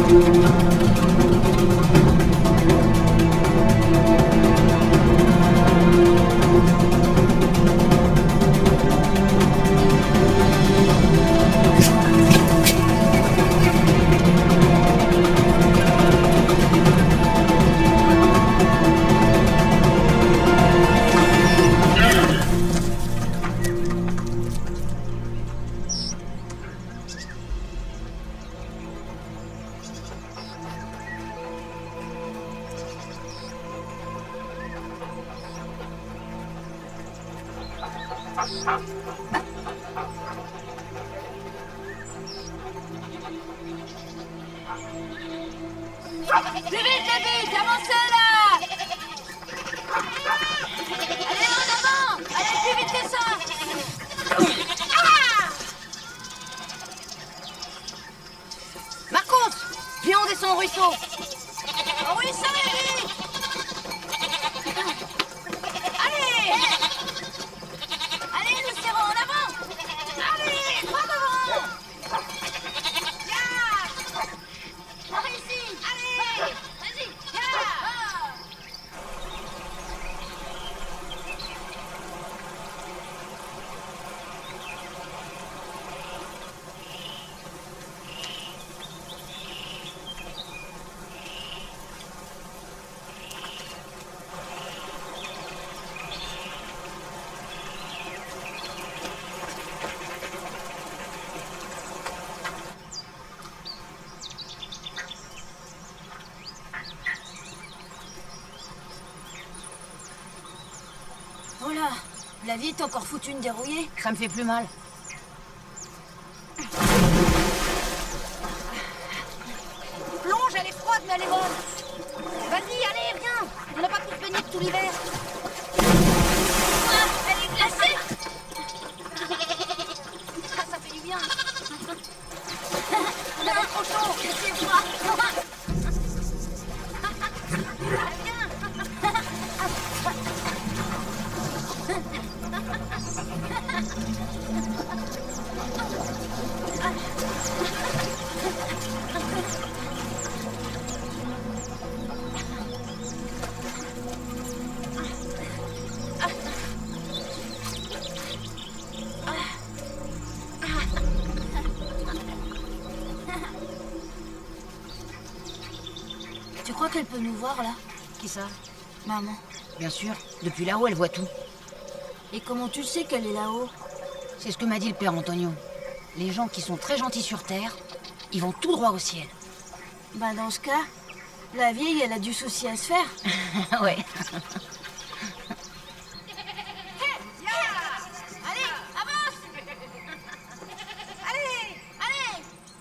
Plus vite, avancez là! Allez, en avant! Allez, plus vite que ça! Ah! Marcos! Viens, on descend au ruisseau! Au ruisseau, Eddie! Allez! Allez, nous serrons en avant! Allez, droit devant! Yeah! Par ici! Allez! Vas-y! Yeah! Oh là, la vie est encore foutue une dérouillée. Ça me fait plus mal. Plonge, elle est froide, mais elle est bonne. Vas-y, allez, viens. On n'a pas pu se baigner tout l'hiver. Ah, elle est glacée. Ah, ça fait du bien. On avait trop chaud. C'est froid. Tu crois qu'elle peut nous voir, là? Qui ça? Maman. Bien sûr. Depuis là-haut, elle voit tout. Et comment tu sais qu'elle est là-haut? C'est ce que m'a dit le père Antonio. Les gens qui sont très gentils sur Terre, ils vont tout droit au ciel. Bah dans ce cas, la vieille, elle a du souci à se faire. Ouais. Allez, avance! Allez, allez!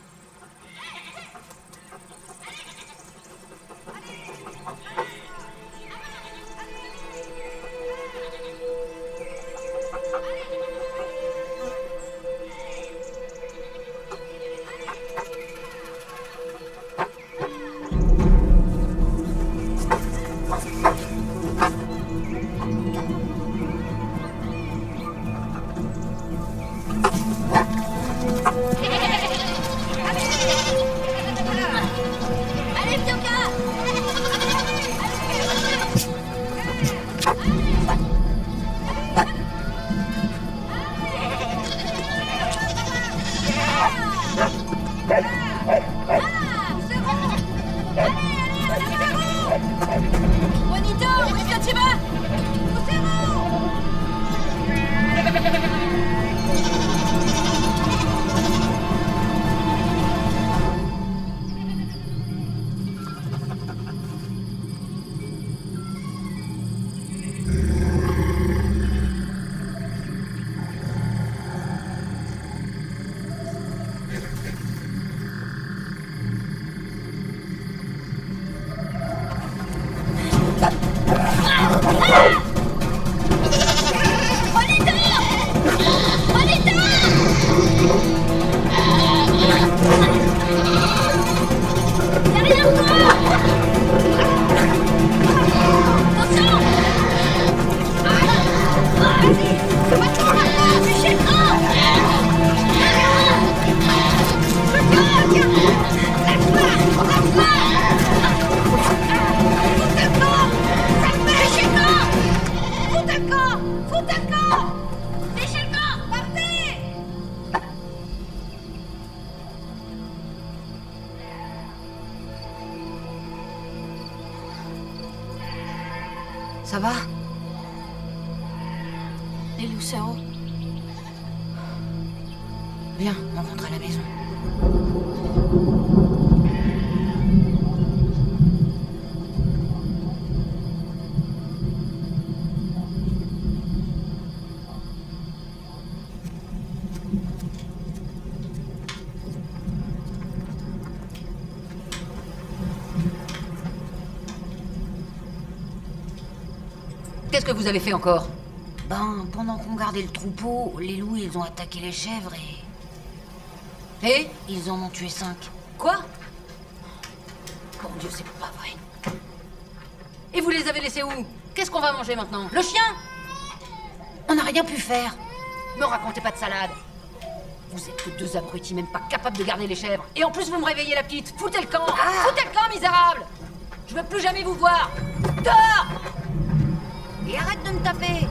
Allez, Pioka! Juanito, où est-ce que tu vas? Lâche-moi! Ça va? Et Lucero? Viens, on rentre à la maison. Qu'est-ce que vous avez fait encore? Ben, pendant qu'on gardait le troupeau, les loups, ils ont attaqué les chèvres et... Et? Ils en ont tué 5. Quoi? Mon Dieu, c'est pas vrai. Et vous les avez laissés où? Qu'est-ce qu'on va manger maintenant? Le chien? On n'a rien pu faire. Me racontez pas de salade. Vous êtes que deux abrutis, même pas capables de garder les chèvres. Et en plus, vous me réveillez la petite. Foutez le camp! Foutez le camp, misérable! Je veux plus jamais vous voir! Dehors! Et arrête de me taper!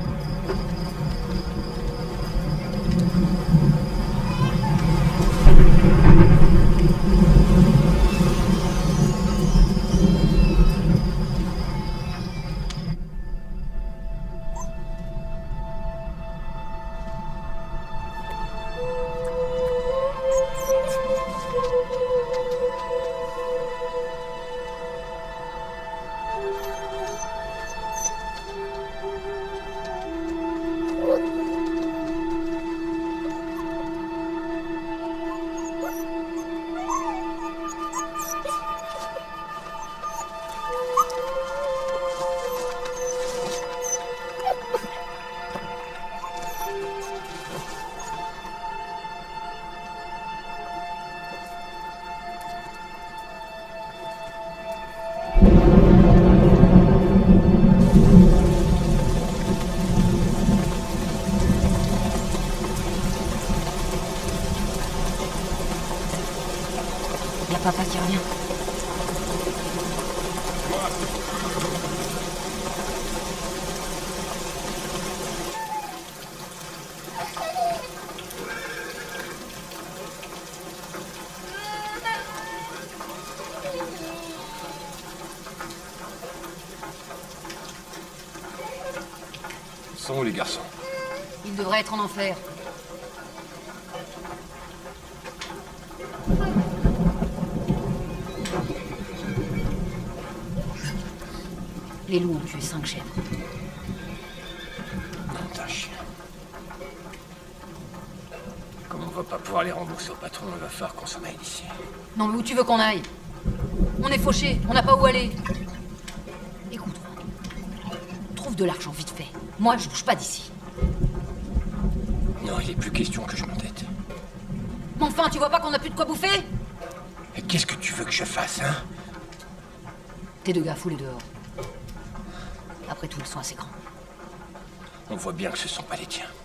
Y a papa qui revient. Ils sont où les garçons? Il devrait être en enfer. Les loups ont tué 5 chèvres. Putain, chien. Comme on va pas pouvoir les rembourser au patron, il va falloir qu'on s'en aille d'ici. Non, mais où tu veux qu'on aille? On est fauchés, on n'a pas où aller. Écoute, trouve de l'argent vite fait. Moi, je bouge pas d'ici. Non, il est plus question que je m'entête. Mais enfin, tu vois pas qu'on a plus de quoi bouffer? Et qu'est-ce que tu veux que je fasse, hein? Tes deux gars, fous-les dehors. Après tout, ils sont assez grands. On voit bien que ce sont pas les tiens.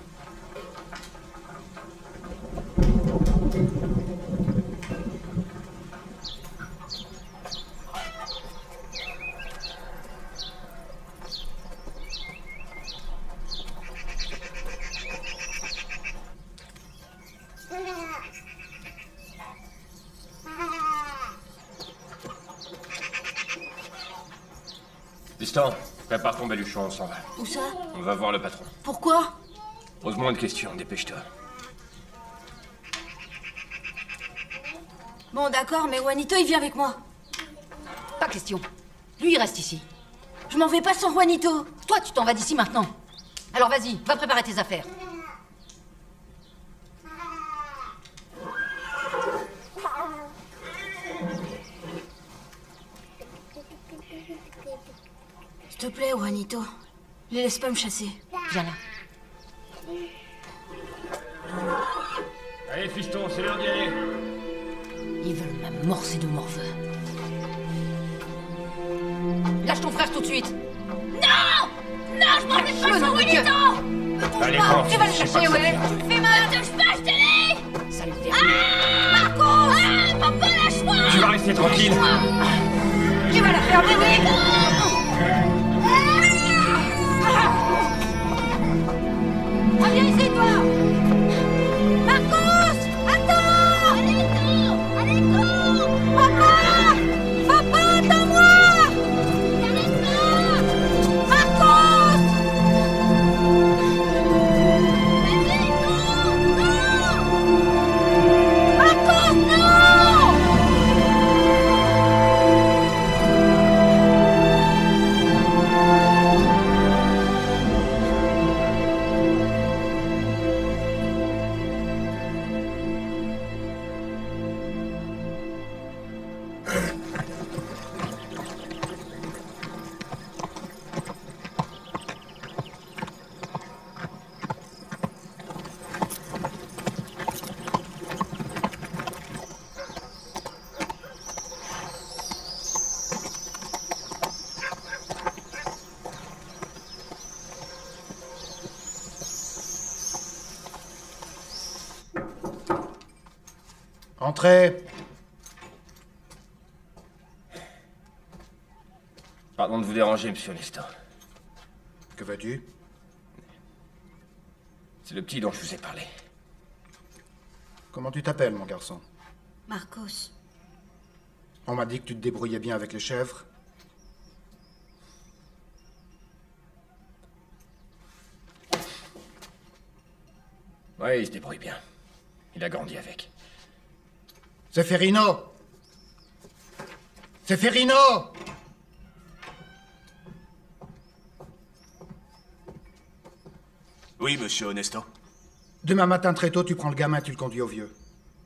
Piston, prépare ton baluchon, on s'en va. Où ça? On va voir le patron. Pourquoi? Pose moins de questions, dépêche-toi. Bon, d'accord, mais Juanito, il vient avec moi. Pas question. Lui, il reste ici. Je m'en vais pas sans Juanito. Toi, tu t'en vas d'ici maintenant. Alors vas-y, va préparer tes affaires. S'il te plaît, Juanito. Les laisse pas me chasser. Viens là. Allez, fiston, c'est l'heure d'y aller. Ils veulent m'amorcer de morveux. Lâche ton frère tout de suite. Non, je m'en vais pas sans Juanito. Allez, bon, Tu vas le chercher, ouais. Fais mal, touche pas, je te dis. Sale vermine. Marcos. Papa, lâche-moi. Tu vas rester tranquille. Tu vas la faire bébé. Ah, viens ici, toi. Marcos, attends. Aleco. Papa, attends-moi. Marcos. Entrez. Pardon de vous déranger, monsieur Nestor. Que veux-tu? C'est le petit dont je vous ai parlé. Comment tu t'appelles, mon garçon? Marcos. On m'a dit que tu te débrouillais bien avec les chèvres. Ouais, il se débrouille bien. Il a grandi avec. Seferino! Seferino! Oui, monsieur Honesto. Demain matin très tôt, tu prends le gamin et tu le conduis au vieux.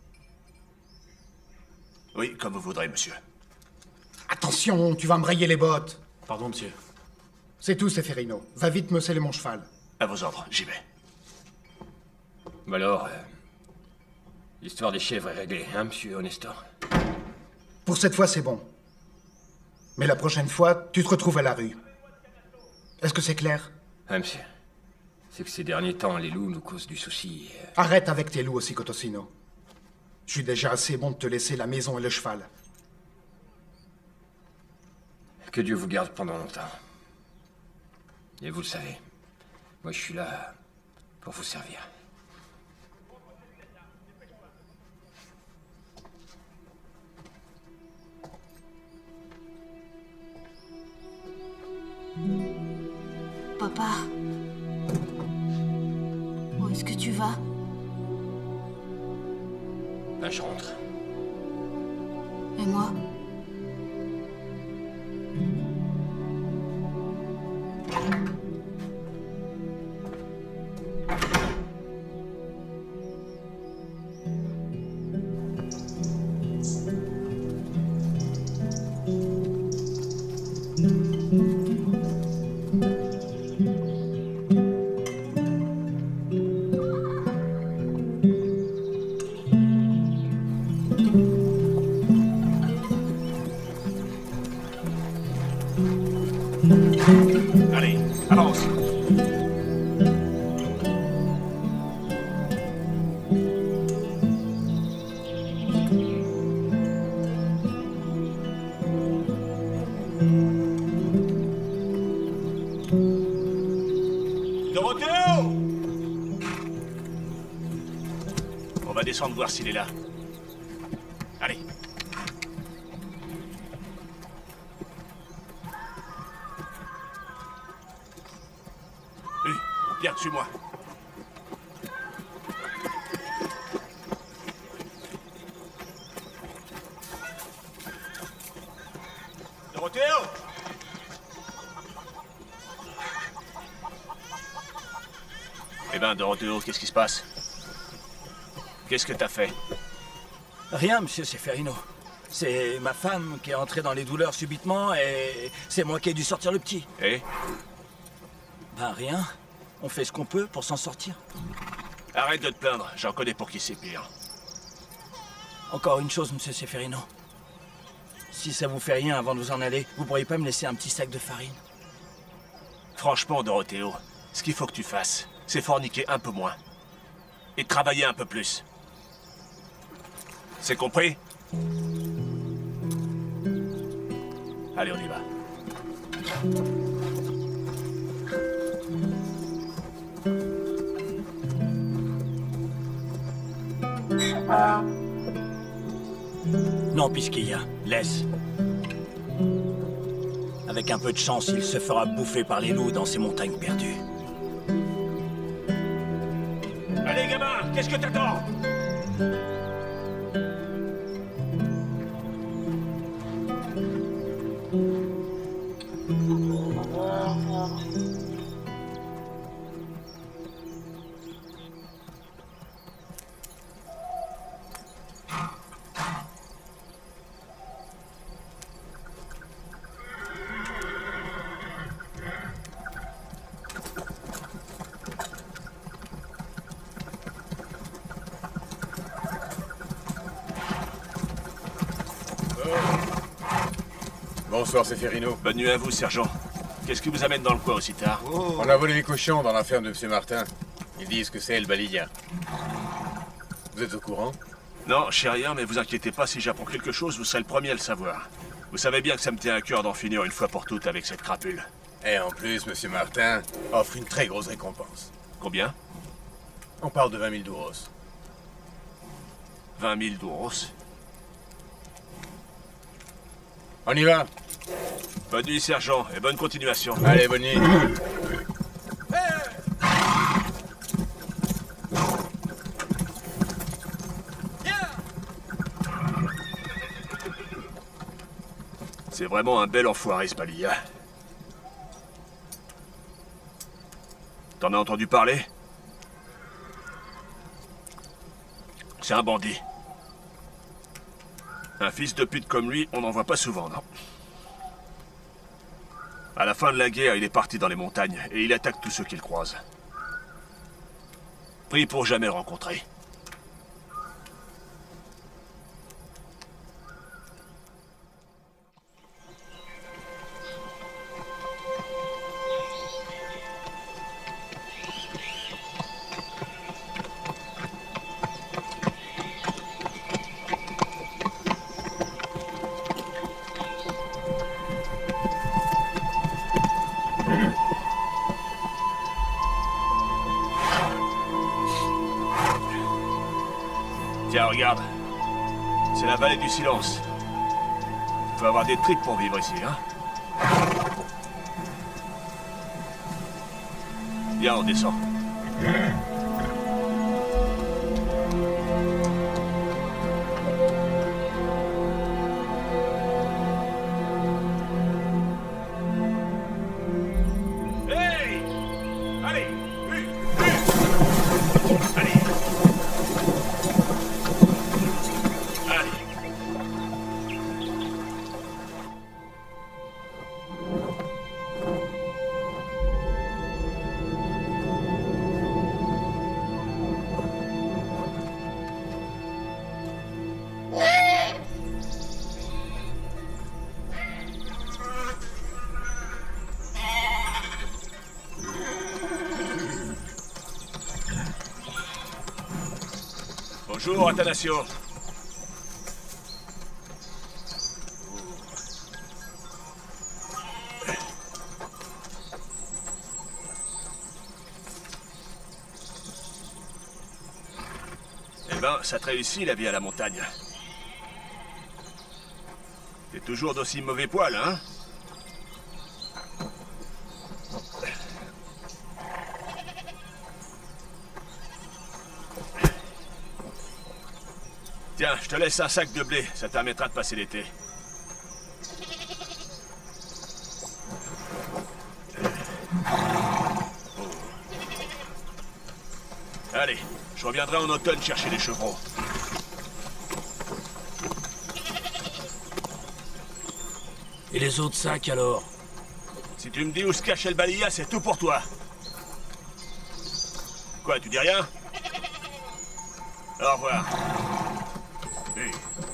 Oui, comme vous voudrez, monsieur. Attention, tu vas me rayer les bottes. Pardon, monsieur. C'est tout, Seferino. Va vite me sceller mon cheval. À vos ordres, j'y vais. Bah alors, l'histoire des chèvres est réglée, hein, monsieur Honesto? Pour cette fois, c'est bon. Mais la prochaine fois, tu te retrouves à la rue. Est-ce que c'est clair? Ah, monsieur. C'est que ces derniers temps, les loups nous causent du souci. Arrête avec tes loups aussi, Cotosino. Je suis déjà assez bon de te laisser la maison et le cheval. Que Dieu vous garde pendant longtemps. Et vous le savez, moi je suis là pour vous servir. Papa. Où est-ce que tu vas? Ben, je rentre. Et moi? Allez, avance. Dorotheo! On va descendre voir s'il est là. Allez. Oui, viens, suis-moi. Dorotheo! Eh ben, Dorotheo, qu'est-ce qui se passe? Qu'est-ce que t'as fait? Rien, monsieur Seferino. C'est ma femme qui est entrée dans les douleurs subitement et c'est moi qui ai dû sortir le petit. Eh? Ben rien. On fait ce qu'on peut pour s'en sortir. Arrête de te plaindre, j'en connais pour qui c'est pire. Encore une chose, monsieur Seferino. Si ça vous fait rien avant de vous en aller, vous pourriez pas me laisser un petit sac de farine? Franchement, Dorotheo, ce qu'il faut que tu fasses, c'est forniquer un peu moins. Et travailler un peu plus. C'est compris? Allez, on y va. Non, Pisquilla, laisse. Avec un peu de chance, il se fera bouffer par les loups dans ces montagnes perdues. Allez, gamin, qu'est-ce que t'attends? Bonsoir, Seferino. Bonne nuit à vous, sergent. Qu'est-ce qui vous amène dans le coin aussi tard? On a volé les cochons dans la ferme de M. Martin. Ils disent que c'est El Balilla. Vous êtes au courant? Non, je sais rien, mais vous inquiétez pas, si j'apprends quelque chose, vous serez le premier à le savoir. Vous savez bien que ça me tient à cœur d'en finir une fois pour toutes avec cette crapule. Et en plus, M. Martin offre une très grosse récompense. Combien? On parle de 20 000 douros. 20 000 douros. On y va? Bonne nuit, sergent, et bonne continuation. Allez, bonne nuit. C'est vraiment un bel enfoiré, ce Balilla. T'en as entendu parler? C'est un bandit. Un fils de pute comme lui, on n'en voit pas souvent, non? À la fin de la guerre, il est parti dans les montagnes et il attaque tous ceux qu'il croise. Pris pour jamais le rencontrer. Tiens, regarde. C'est la vallée du silence. Faut avoir des tripes pour vivre ici, hein? Viens, on descend. Hey! Allez! Allez! Bonjour, Athanasio. Eh ben, ça te réussit la vie à la montagne. T'es toujours d'aussi mauvais poil, hein? Tiens, je te laisse un sac de blé, ça te permettra de passer l'été. Allez, je reviendrai en automne chercher les chevreaux. Et les autres sacs, alors? Si tu me dis où se cache El Balilla, c'est tout pour toi. Quoi, tu dis rien? Au revoir. Oui.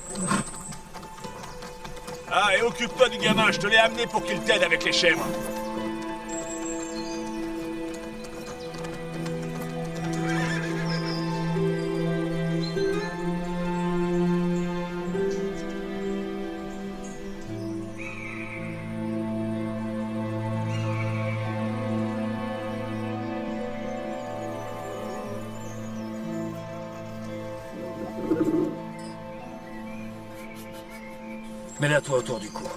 Ah, et occupe-toi du gamin, je te l'ai amené pour qu'il t'aide avec les chèvres. Mets-la toi autour du cou.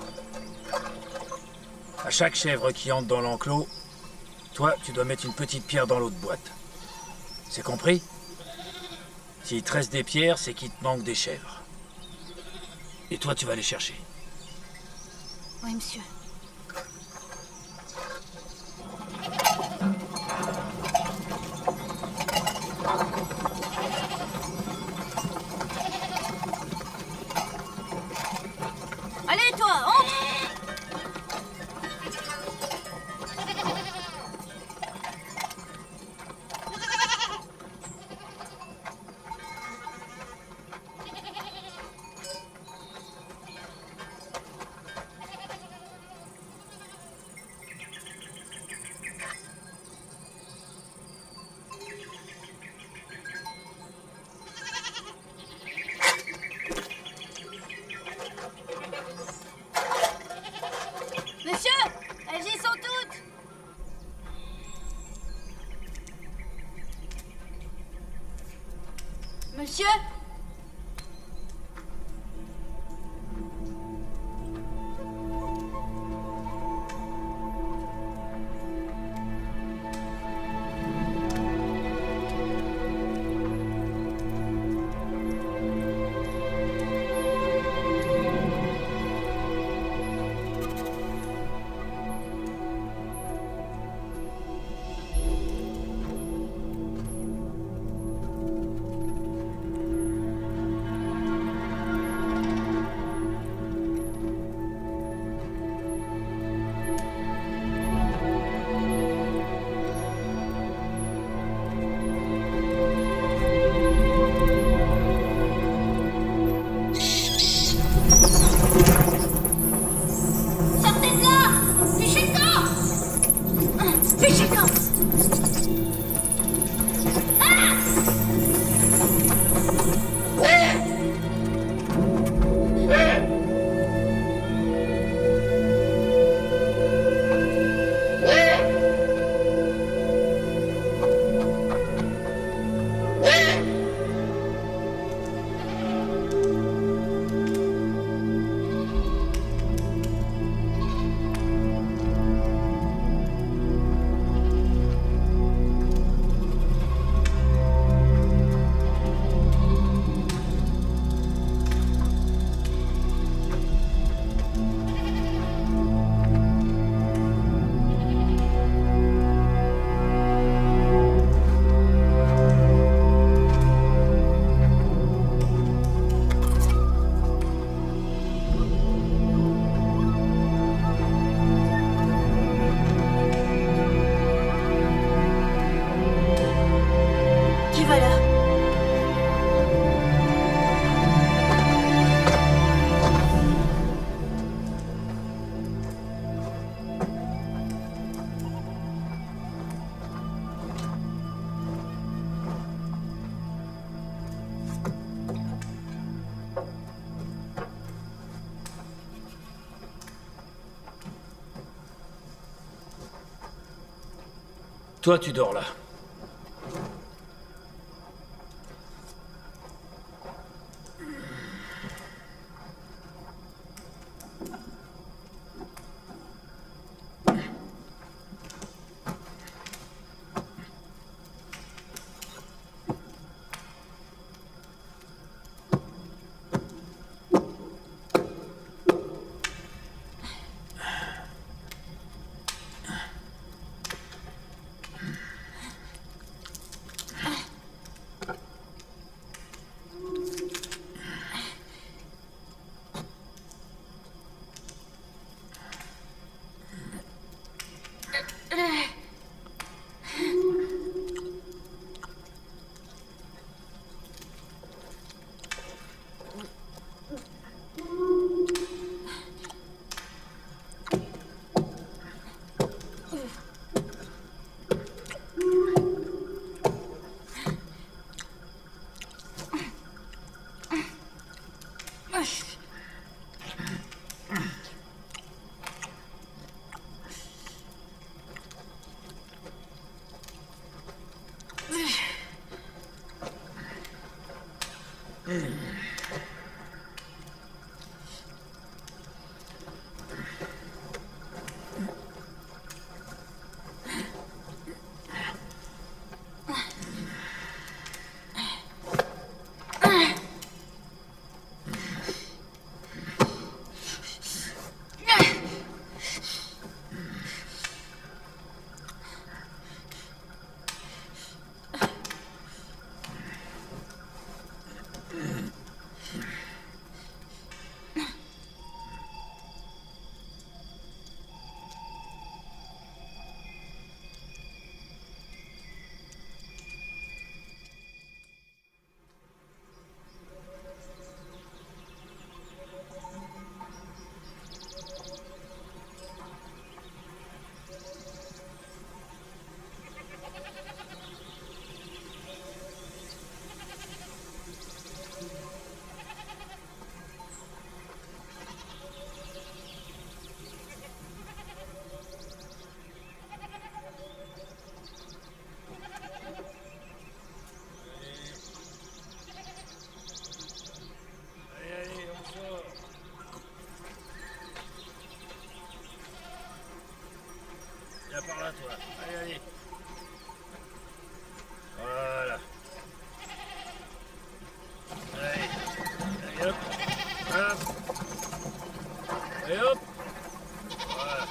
À chaque chèvre qui entre dans l'enclos, toi, tu dois mettre une petite pierre dans l'autre boîte. C'est compris? S'il te reste des pierres, c'est qu'il te manque des chèvres. Et toi, tu vas les chercher. Oui, monsieur. Allez, toi, entre! Monsieur? Toi, tu dors là. toi. Allez, allez. Voilà. Allez. Allez, hop. Hop. Allez, hop. Voilà.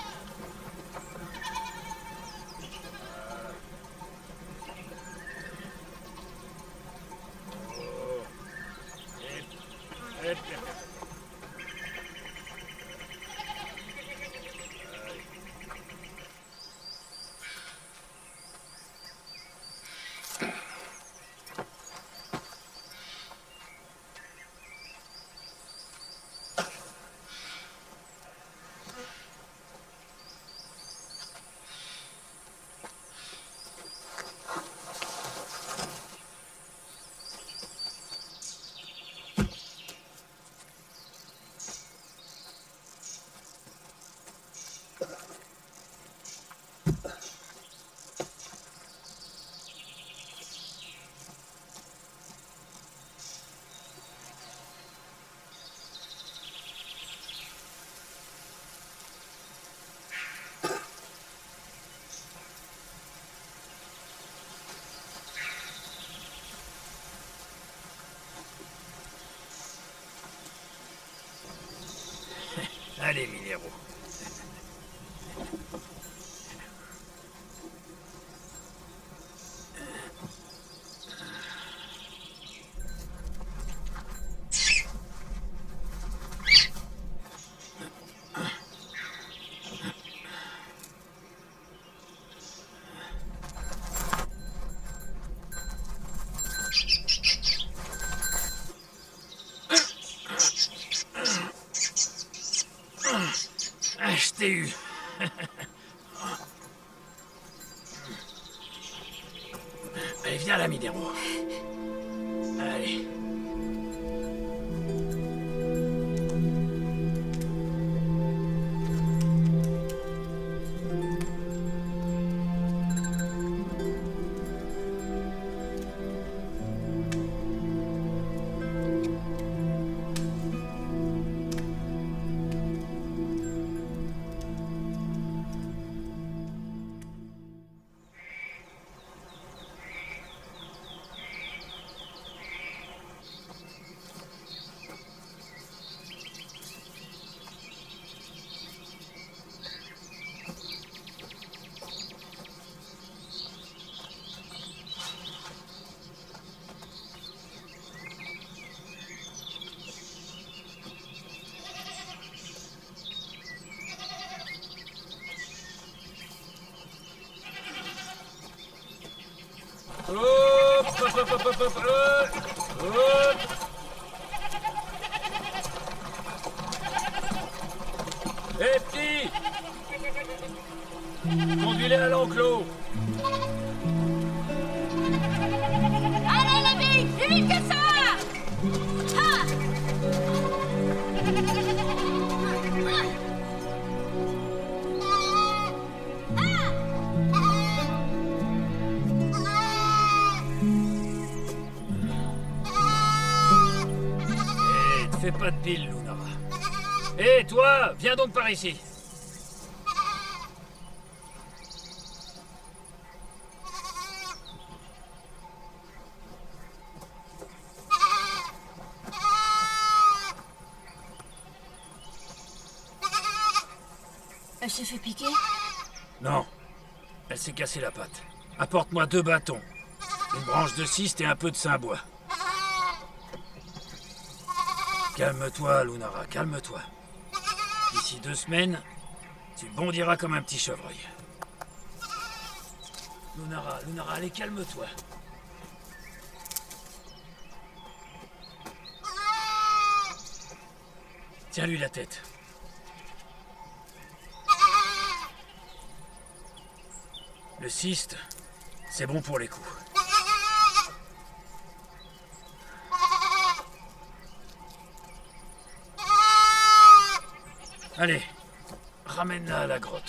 Hop. Allez, minéraux. Ah, je t'ai eu. Allez, viens là, minéraux. Allez. Hop, hop, hop, hop, hop, hop, hop. Hé, petit! Conduis-les à l'enclos. Allez, les billes, plus vite que ça! Ah! Fais pas de pile, Lunara. Hé, toi, viens donc par ici. Elle s'est fait piquer? Non. Elle s'est cassée la patte. Apporte-moi 2 bâtons. Une branche de cyste et un peu de sainbois. Calme-toi, Lunara, calme-toi. D'ici 2 semaines, tu bondiras comme un petit chevreuil. Lunara, Lunara, allez, calme-toi. Tiens-lui la tête. Le cyste, c'est bon pour les coups. Allez, ramène-la à la grotte.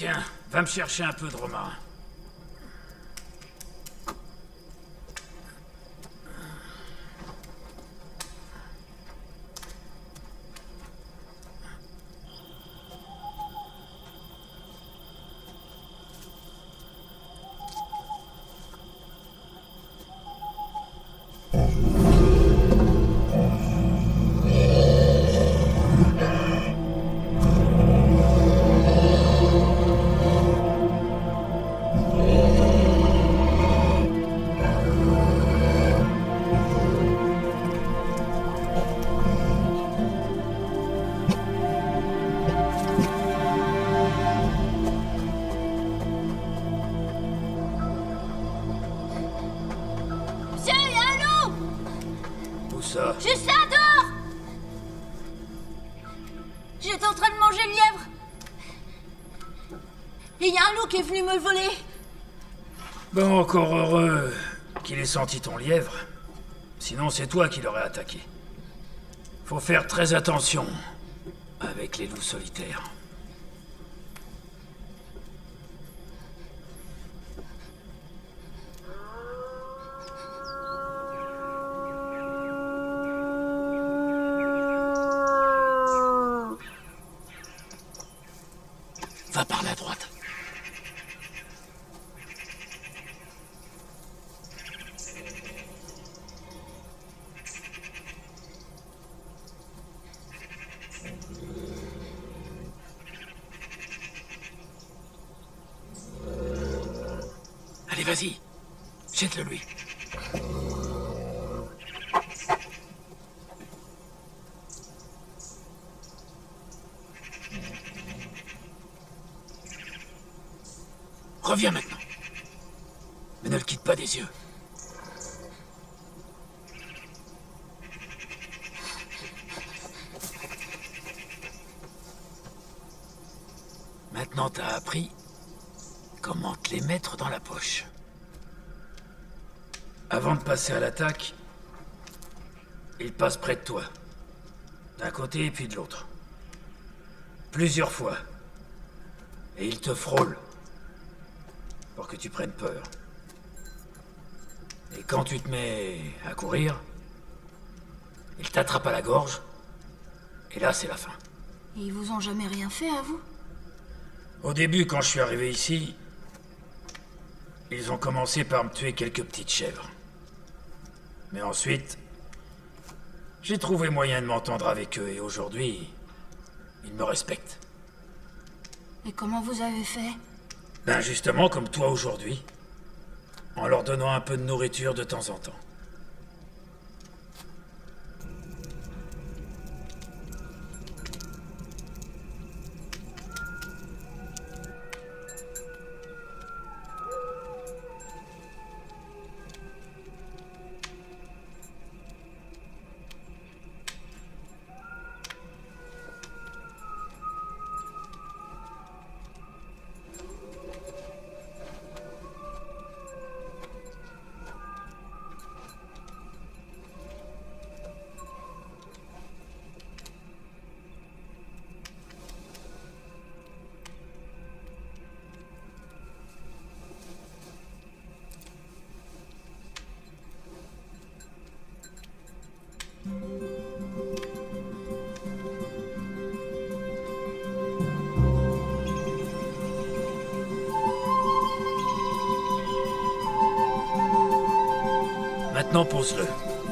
Tiens, va me chercher un peu de romarin. Ça. Juste là, dehors! J'étais en train de manger le lièvre. Et il y a un loup qui est venu me le voler. Bon, encore heureux qu'il ait senti ton lièvre. Sinon, c'est toi qui l'aurais attaqué. Faut faire très attention avec les loups solitaires. Va par la droite. Allez, vas-y. Jette-le lui. Reviens maintenant. Mais ne le quitte pas des yeux. Maintenant, t'as appris comment te les mettre dans la poche. Avant de passer à l'attaque, il passe près de toi. D'un côté et puis de l'autre. Plusieurs fois. Et il te frôle. Pour que tu prennes peur. Et quand tu te mets à courir, il t'attrape à la gorge, et là c'est la fin. Et ils vous ont jamais rien fait à vous? Au début, quand je suis arrivé ici, ils ont commencé par me tuer quelques petites chèvres. Mais ensuite, j'ai trouvé moyen de m'entendre avec eux, et aujourd'hui, ils me respectent. Et comment vous avez fait? Ben justement comme toi aujourd'hui, en leur donnant un peu de nourriture de temps en temps. Maintenant, pose-le.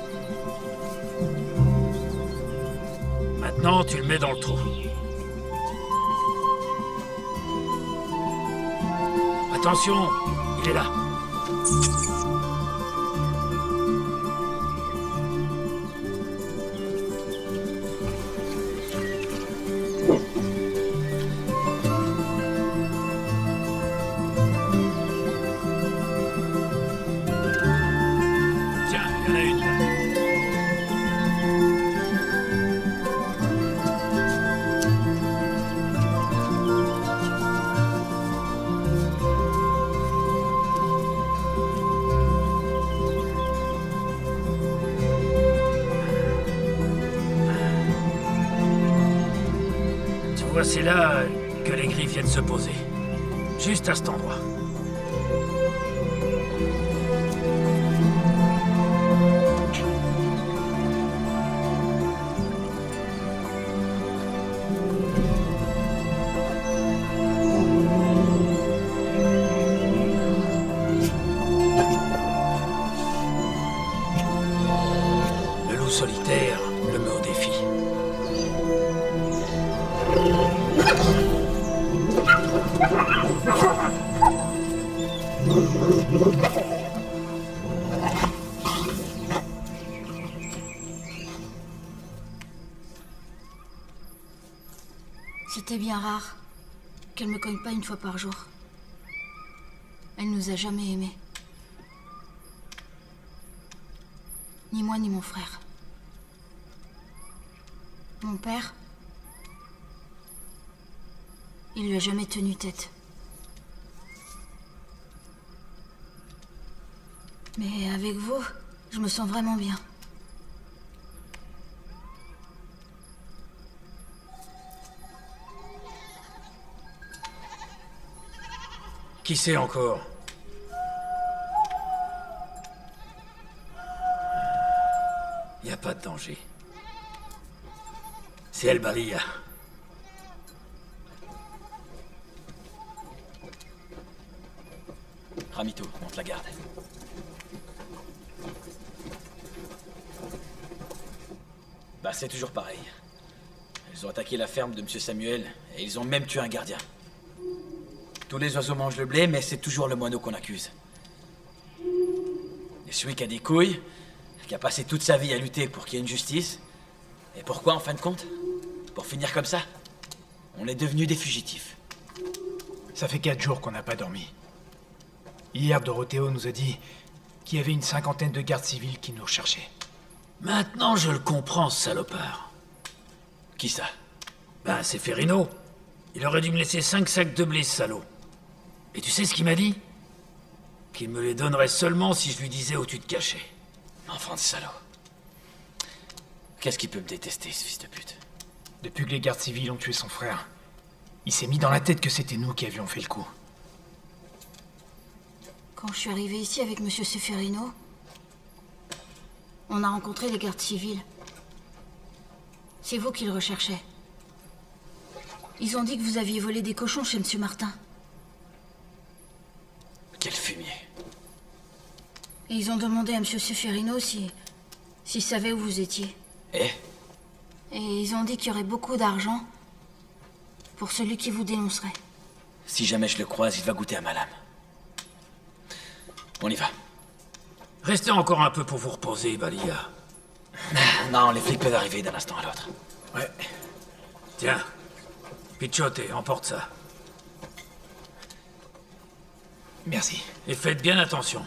Maintenant, tu le mets dans le trou. Attention, il est là. C'est là que les gris viennent se poser. Juste à cet endroit. Le loup solitaire le met au défi. C'était bien rare qu'elle me cogne pas une fois par jour. Elle nous a jamais aimés. Ni moi ni mon frère. Mon père, il lui a jamais tenu tête. Mais avec vous, je me sens vraiment bien. Qui c'est encore? Y a pas de danger. C'est El Balia. Ramito, monte la garde. Bah, c'est toujours pareil. Ils ont attaqué la ferme de Monsieur Samuel et ils ont même tué un gardien. Tous les oiseaux mangent le blé, mais c'est toujours le moineau qu'on accuse. Et celui qui a des couilles, qui a passé toute sa vie à lutter pour qu'il y ait une justice. Et pourquoi, en fin de compte? Pour finir comme ça? On est devenus des fugitifs. Ça fait 4 jours qu'on n'a pas dormi. Hier, Dorothéo nous a dit qu'il y avait une 50aine de gardes civils qui nous recherchaient. Maintenant, je le comprends, ce salopard. Qui ça? Ben, c'est Ferrino. Il aurait dû me laisser 5 sacs de blé, ce salaud. Et tu sais ce qu'il m'a dit? Qu'il me les donnerait seulement si je lui disais où tu te cachais. Enfant de salaud. Qu'est-ce qu'il peut me détester, ce fils de pute? Depuis que les gardes civils ont tué son frère, il s'est mis dans la tête que c'était nous qui avions fait le coup. Quand je suis arrivée ici avec Monsieur Seferino, on a rencontré les gardes civils. C'est vous qui le recherchez. Ils ont dit que vous aviez volé des cochons chez Monsieur Martin. Quel fumier. Et ils ont demandé à Monsieur Seferino s'il savait où vous étiez. Et ils ont dit qu'il y aurait beaucoup d'argent pour celui qui vous dénoncerait. Si jamais je le croise, il va goûter à ma lame. On y va. Restez encore un peu pour vous reposer, Balia. Non, les flics peuvent arriver d'un instant à l'autre. Ouais. Tiens. Pichote, emporte ça. Merci. Et faites bien attention.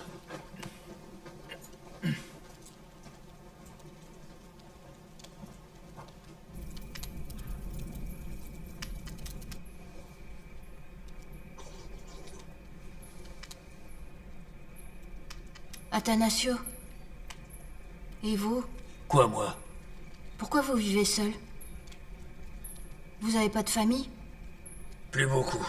Athanasio. Et vous? Quoi, moi? Pourquoi vous vivez seul? Vous avez pas de famille? Plus beaucoup.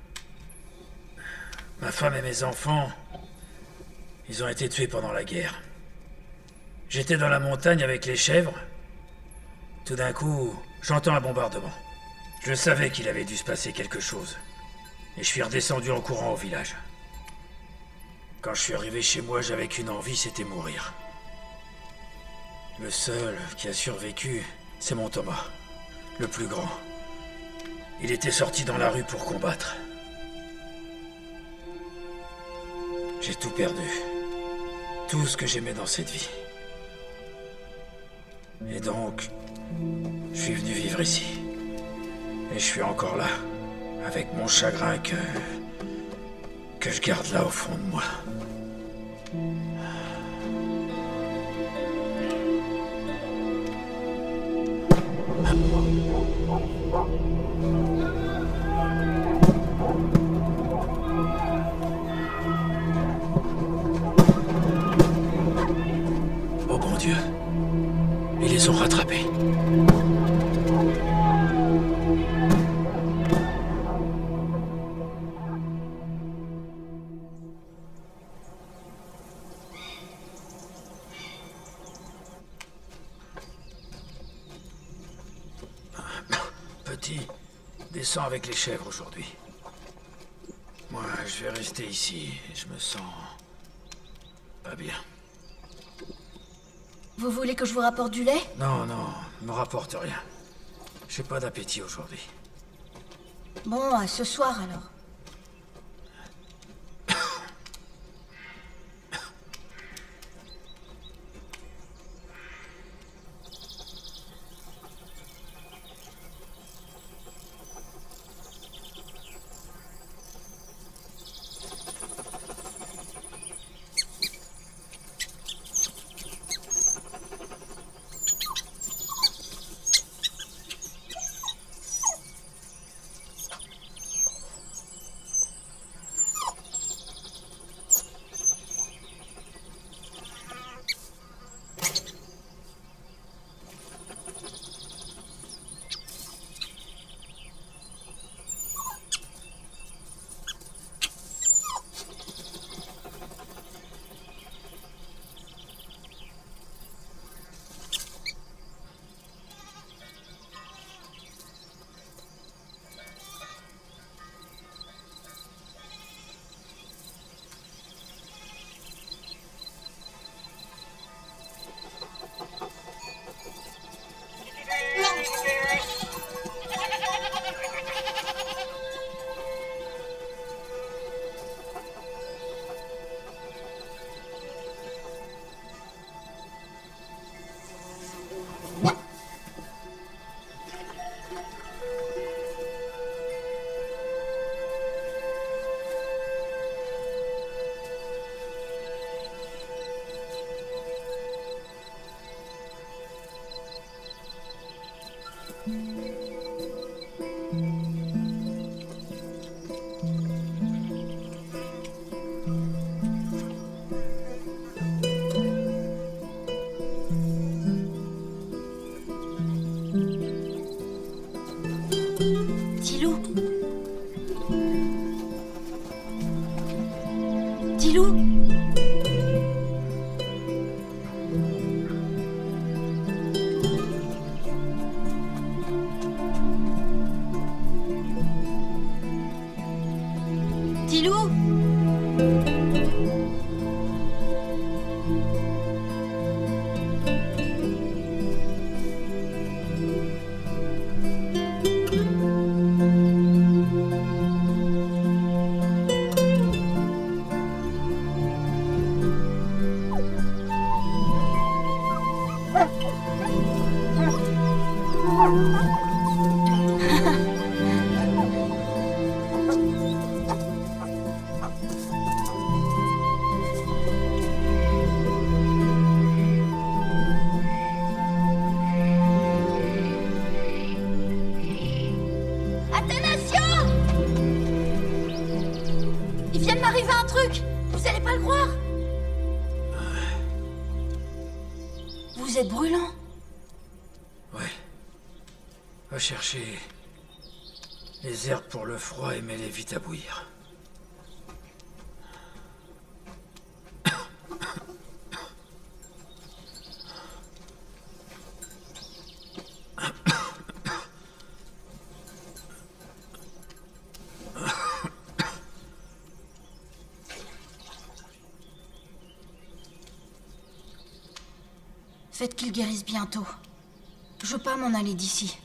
Ma femme et mes enfants, ils ont été tués pendant la guerre. J'étais dans la montagne avec les chèvres. Tout d'un coup, j'entends un bombardement. Je savais qu'il avait dû se passer quelque chose. Et je suis redescendu en courant au village. Quand je suis arrivé chez moi, j'avais qu'une envie, c'était mourir. Le seul qui a survécu, c'est mon Thomas, le plus grand. Il était sorti dans la rue pour combattre. J'ai tout perdu. Tout ce que j'aimais dans cette vie. Et donc, je suis venu vivre ici. Et je suis encore là, avec mon chagrin que je garde là au fond de moi. Oh bon Dieu, ils les ont rattrapés. petit, descends avec les chèvres aujourd'hui. Moi, je vais rester ici. Je me sens... pas bien. Vous voulez que je vous rapporte du lait? Non, non, me rapporte rien. J'ai pas d'appétit aujourd'hui. Bon, à ce soir alors. Tilou. Tilou. Tilou. Il vient de m'arriver un truc. Vous allez pas le croire. Vous êtes brûlant. Ouais. Va chercher les herbes pour le froid et mets-les vite à bouillir. Faites qu'il guérisse bientôt. Je veux pas m'en aller d'ici.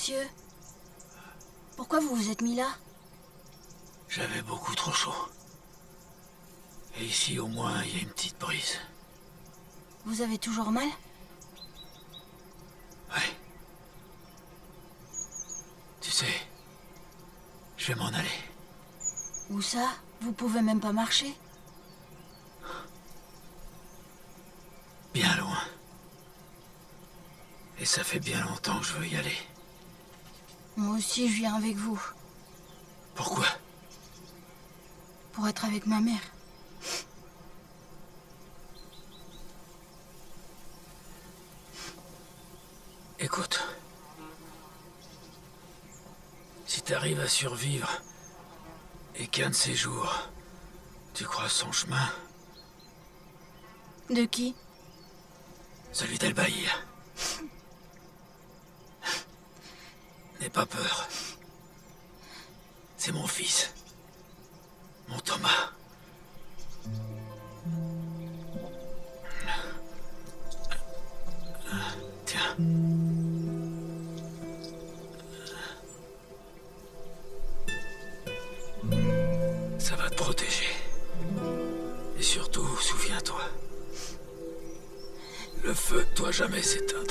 monsieur. Pourquoi vous vous êtes mis là? J'avais beaucoup trop chaud. Et ici, au moins, il y a une petite brise. Vous avez toujours mal? Ouais. Tu sais, je vais m'en aller. Où ça? Vous pouvez même pas marcher? Bien loin. Et ça fait bien longtemps que je veux y aller. Moi aussi, je viens avec vous. Pourquoi? Pour être avec ma mère. Écoute. Si t'arrives à survivre, et qu'un de ces jours, tu croises son chemin... De qui? Celui d'El-Bahir. N'aie pas peur. C'est mon fils. Mon Thomas. Tiens. Ça va te protéger. Et surtout, souviens-toi. Le feu ne doit jamais s'éteindre.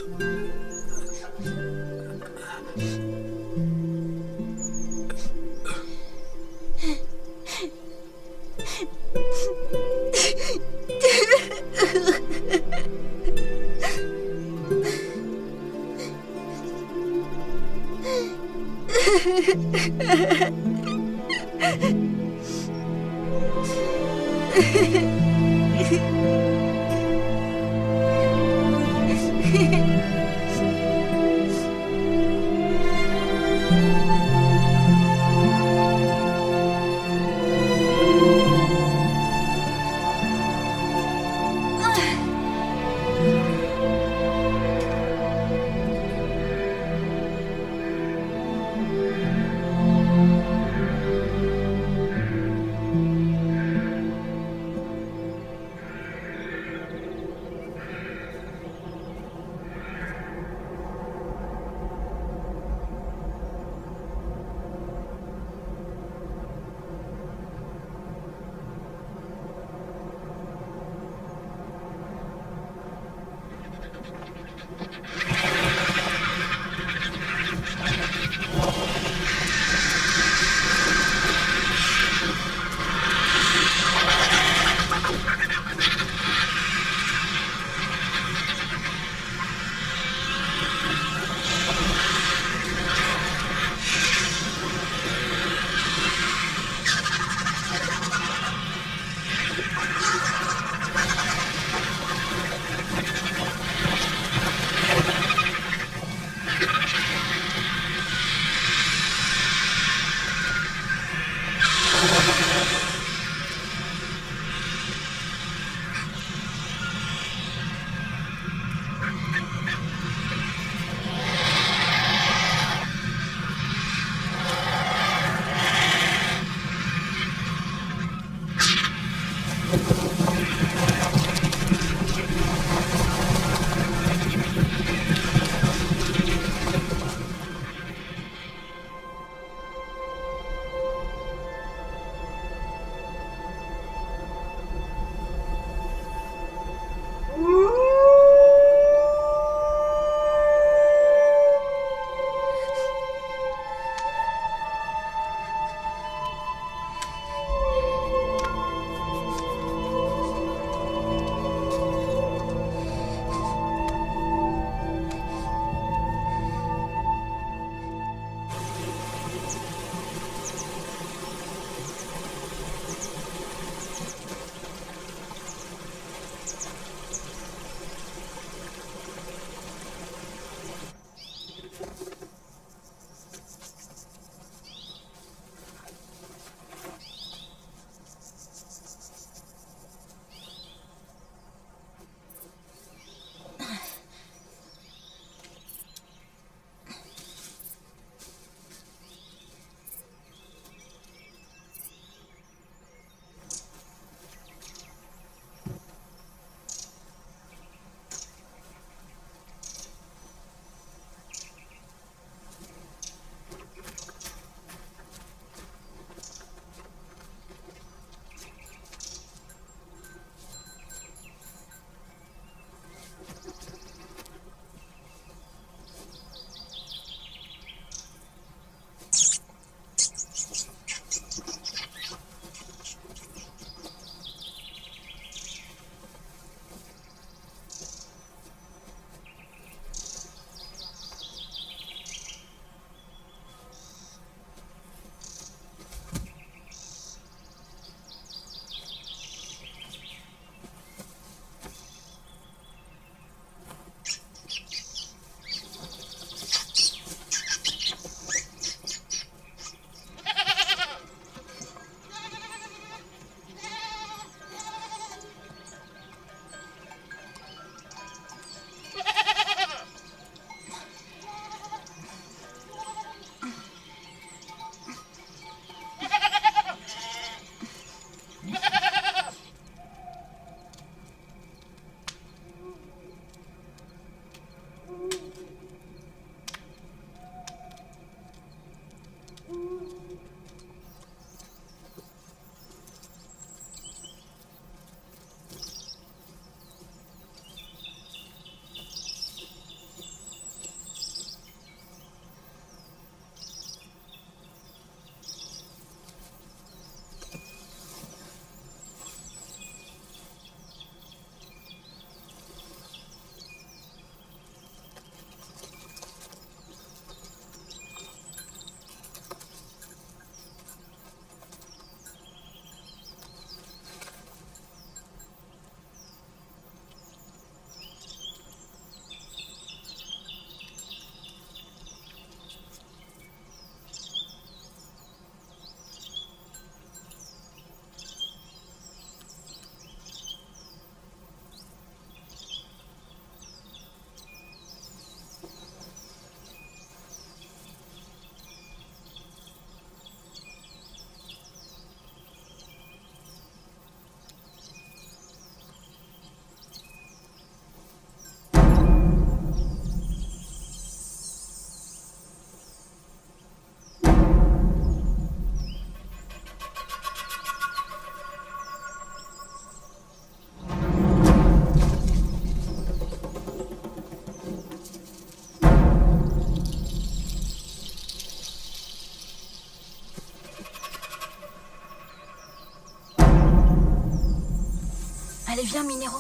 Allez, viens, Minero.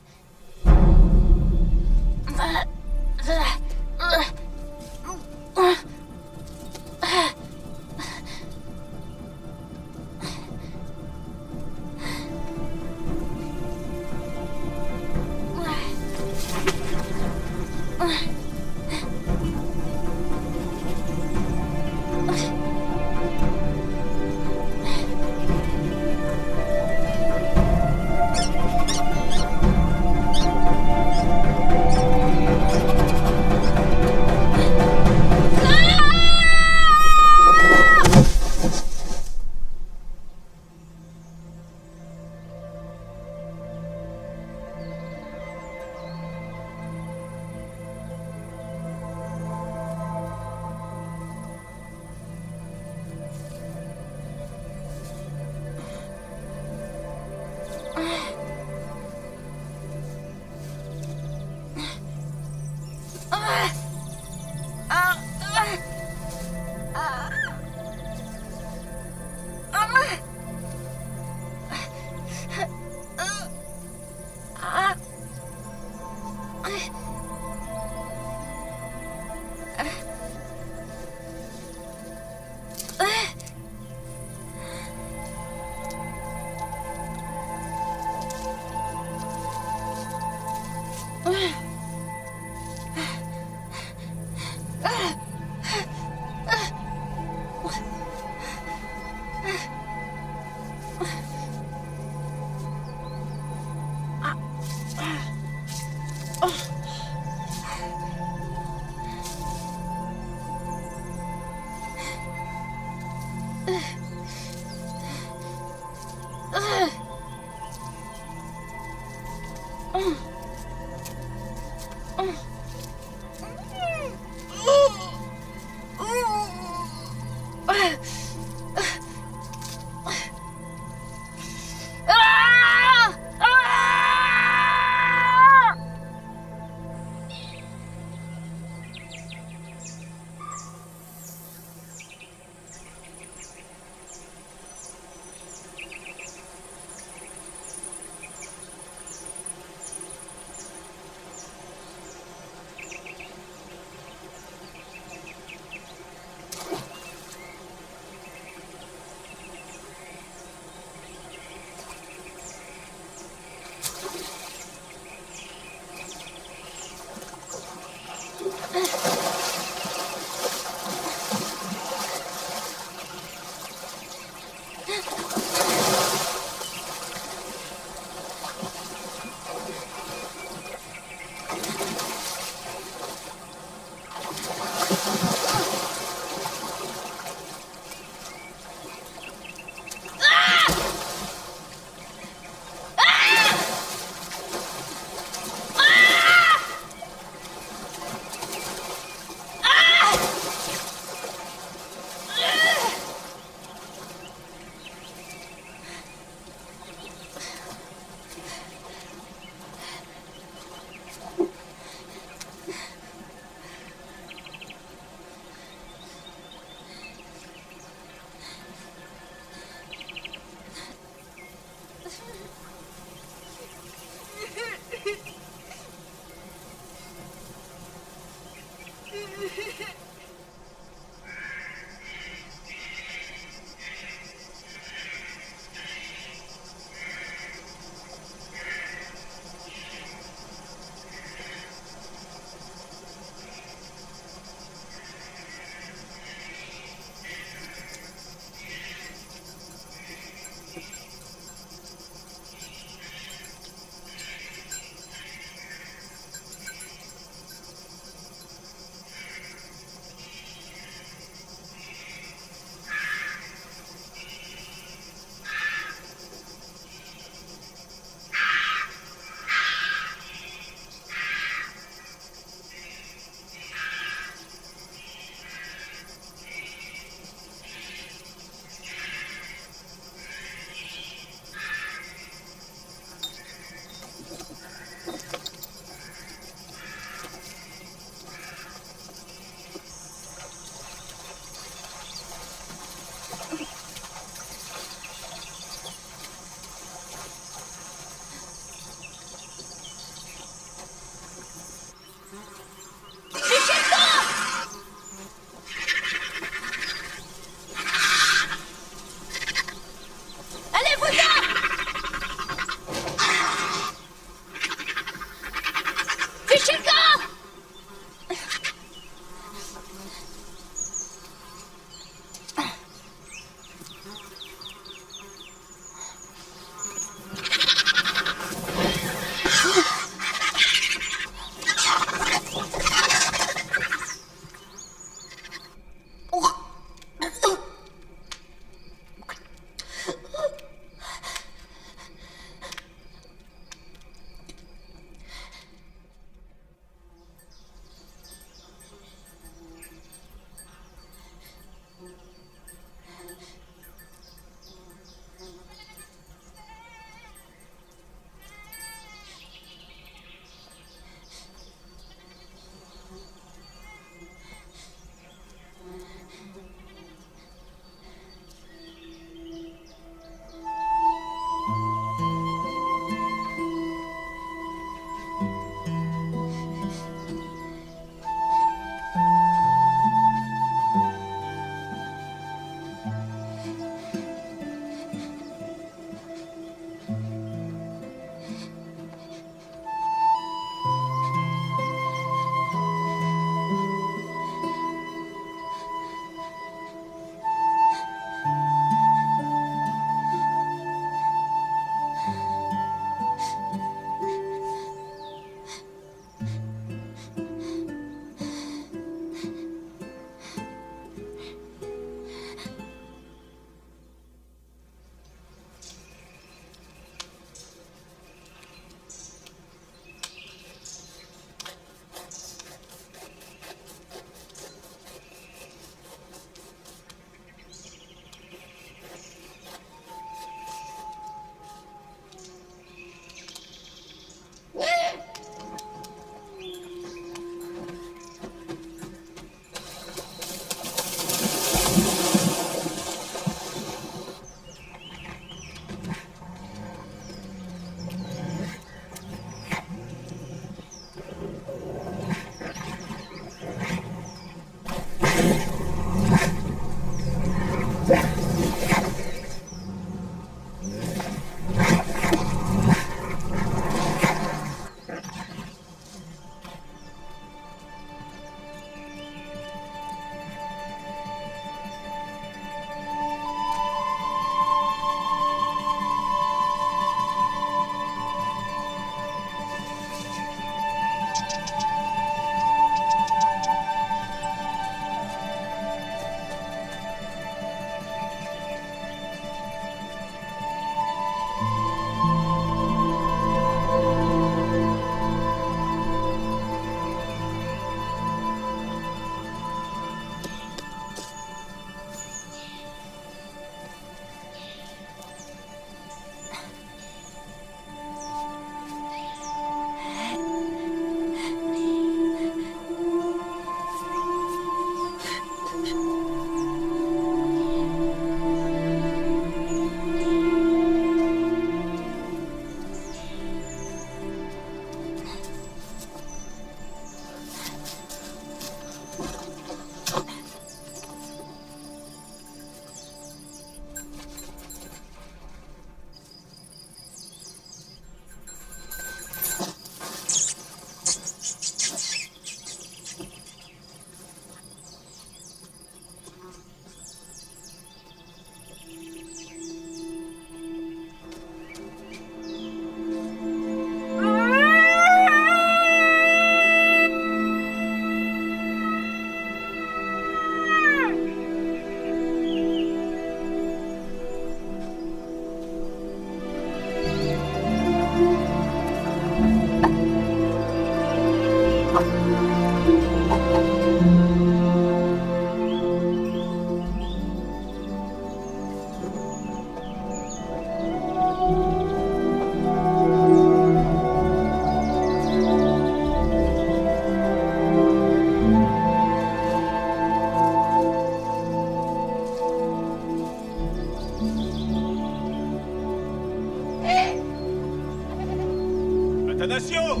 Athanasio!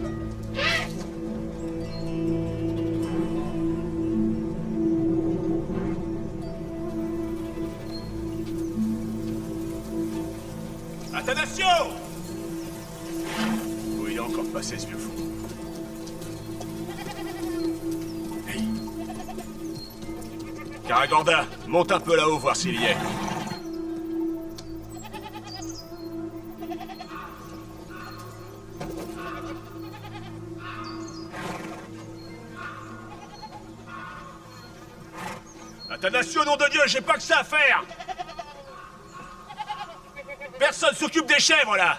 Athanasio! Où il est encore passé, ce vieux fou? Hey. Karaganda, monte un peu là-haut, voir s'il y est. Athanasio, nom de Dieu, j'ai pas que ça à faire! Personne s'occupe des chèvres, là!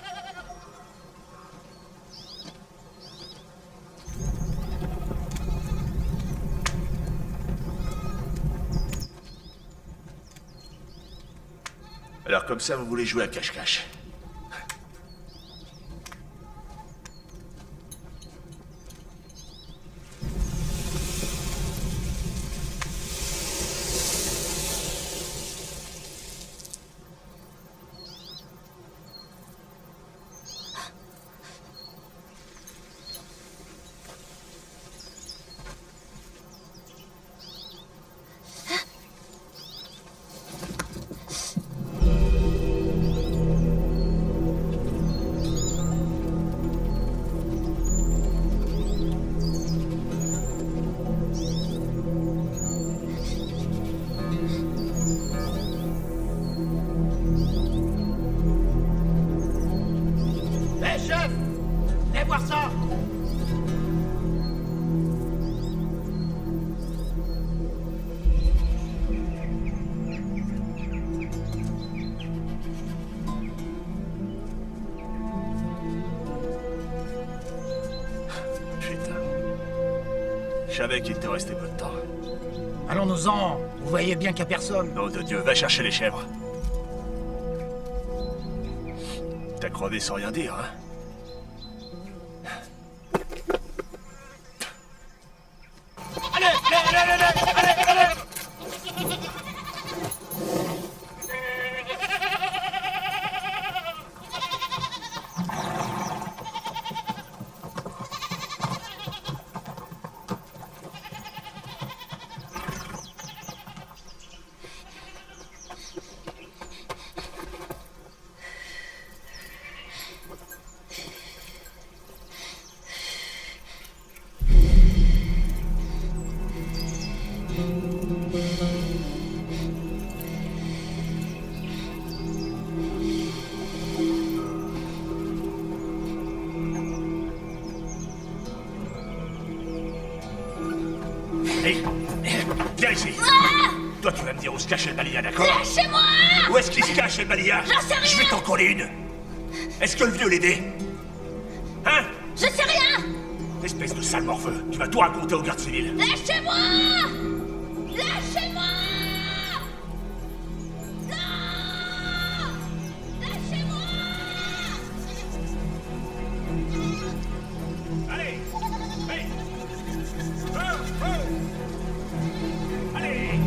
Alors comme ça, vous voulez jouer à cache-cache? Je savais qu'il te restait peu de temps. Allons-nous-en. Vous voyez bien qu'il n'y a personne. Nom de Dieu, va chercher les chèvres. T'as crevé sans rien dire, hein? Viens ici. Toi, tu vas me dire où se cache le Balia, d'accord? Lâchez-moi! Où est-ce qu'il se cache, le Balia? J'en sais rien. Je vais t'en coller une. Est-ce que le vieux l'aidait? Hein? Je sais rien! Espèce de sale morveux, tu vas tout raconter aux gardes civils. Lâchez-moi! Lâchez-moi! Non! Lâchez-moi! Allez! Hey! Allez!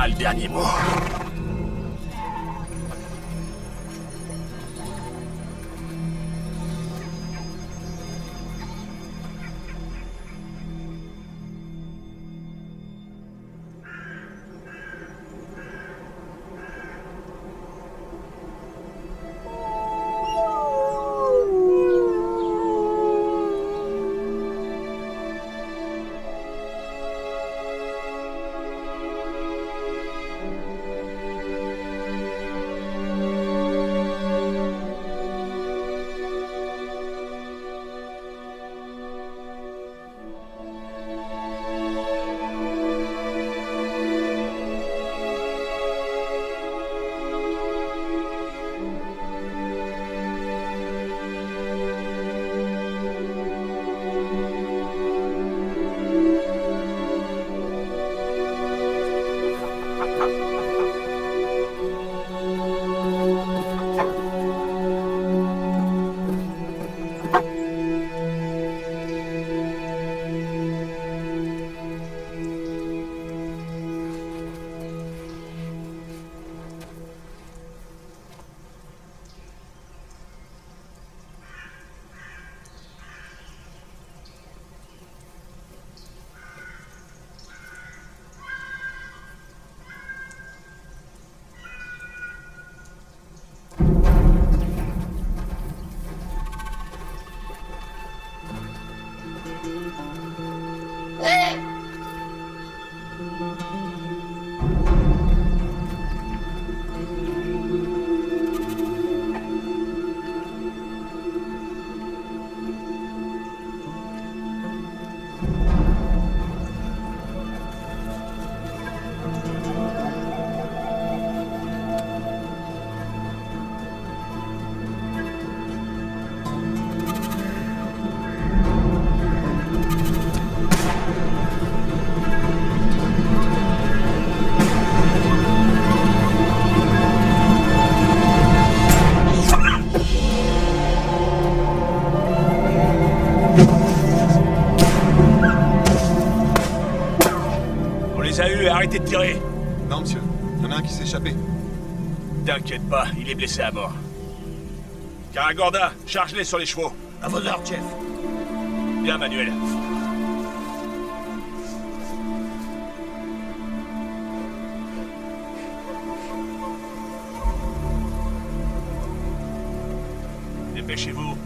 aura le dernier mot. Arrêtez de tirer. Non, monsieur. Il y en a un qui s'est échappé. T'inquiète pas, il est blessé à mort. Karagorda, charge-les sur les chevaux. À vos ordres, chef. Bien, Manuel. Dépêchez-vous.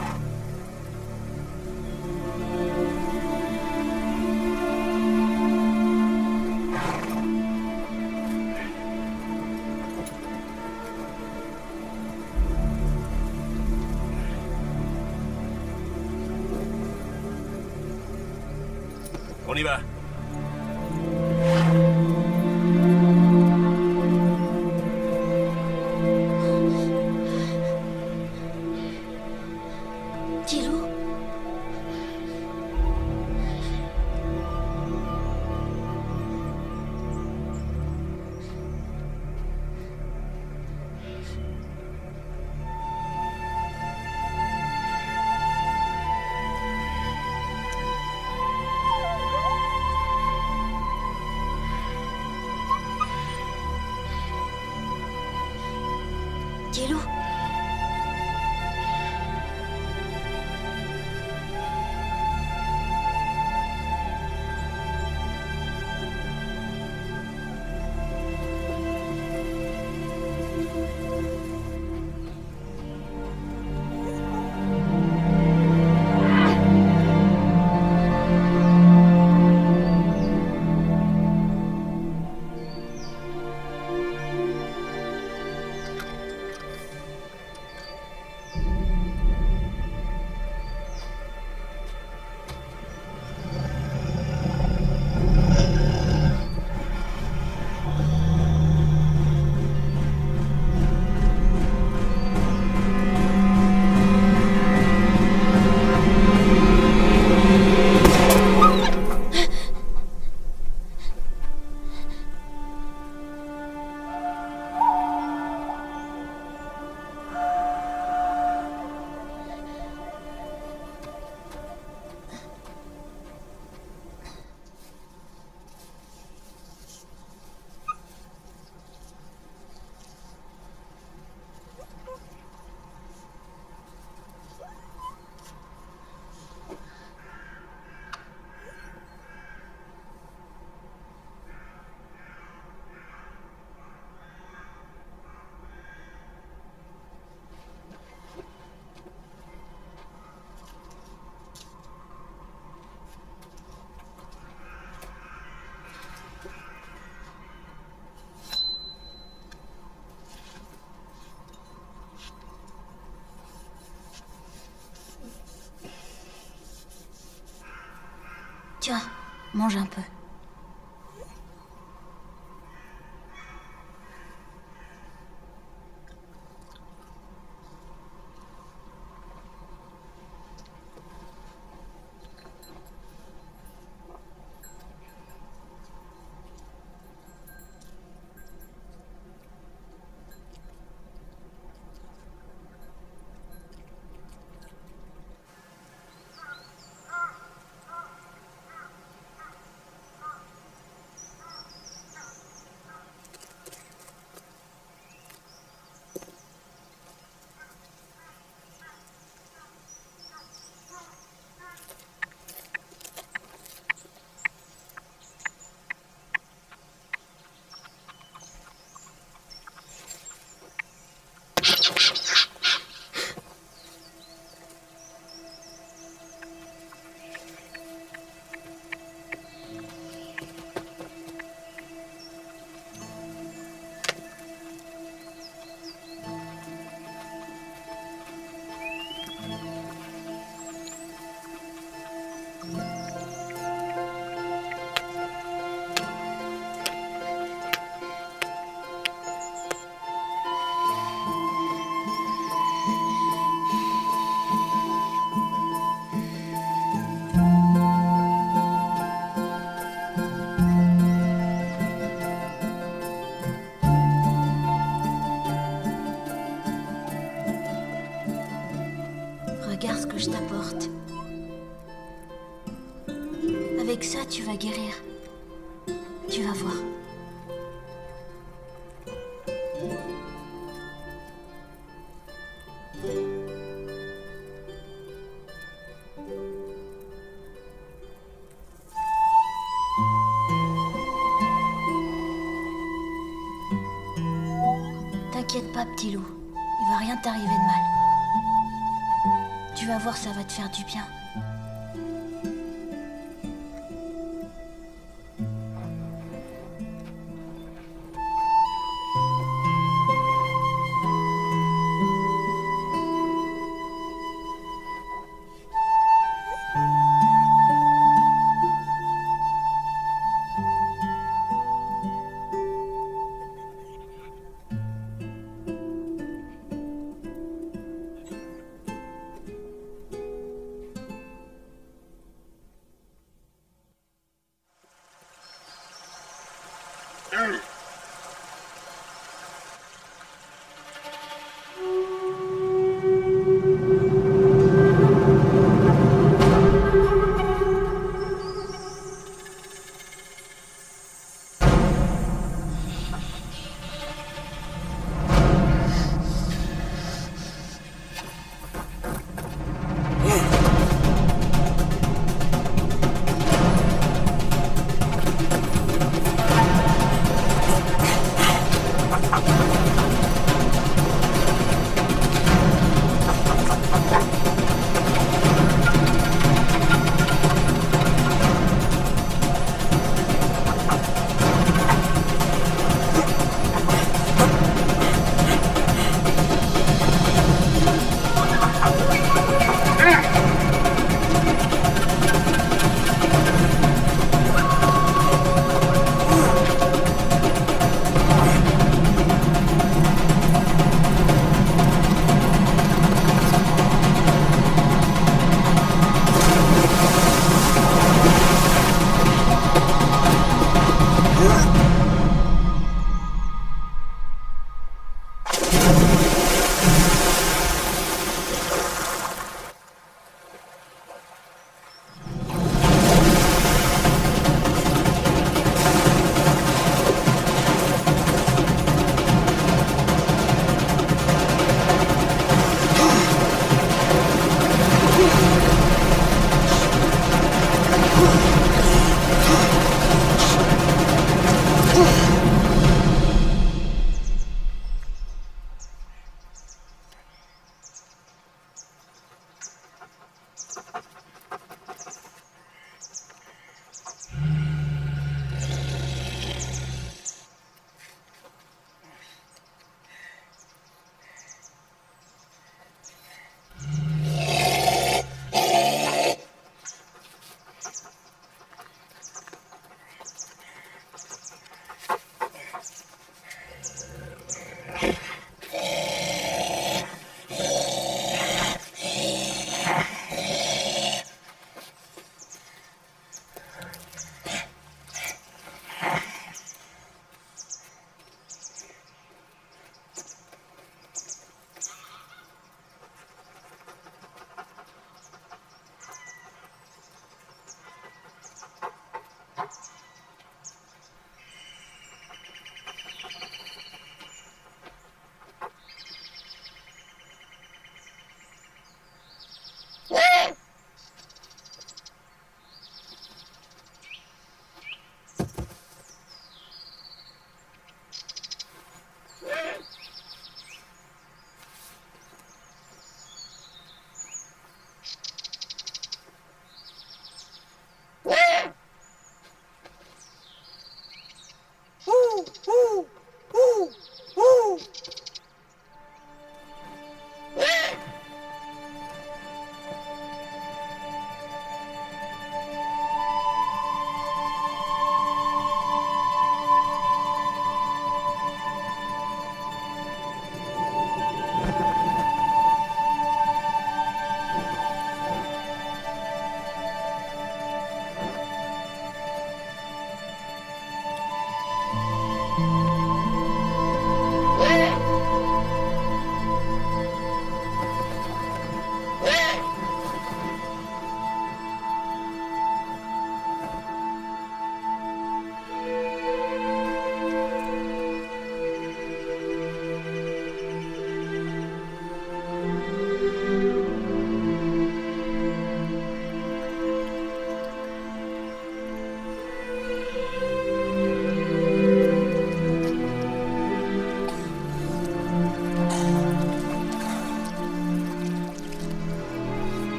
On y va. Tilou? Tilou? Tiens, mange un peu. Regarde ce que je t'apporte. Avec ça, tu vas guérir. Tu vas voir. T'inquiète pas, petit loup. Il va rien t'arriver de mal. Tu vas voir, ça va te faire du bien.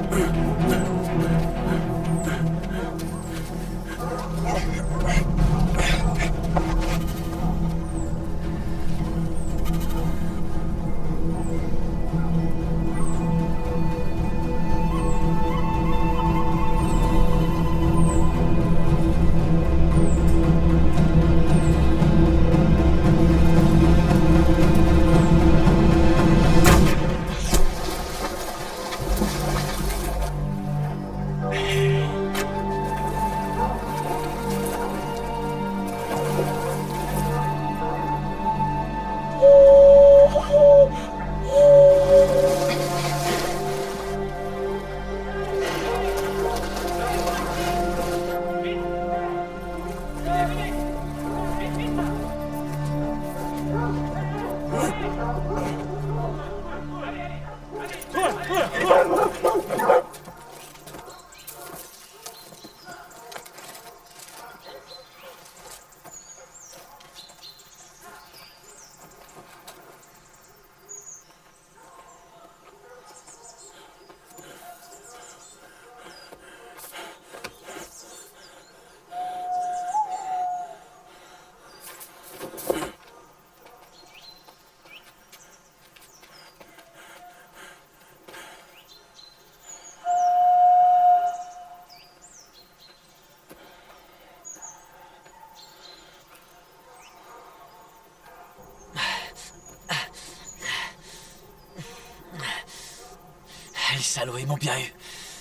Les salauds, ils m'ont bien eu.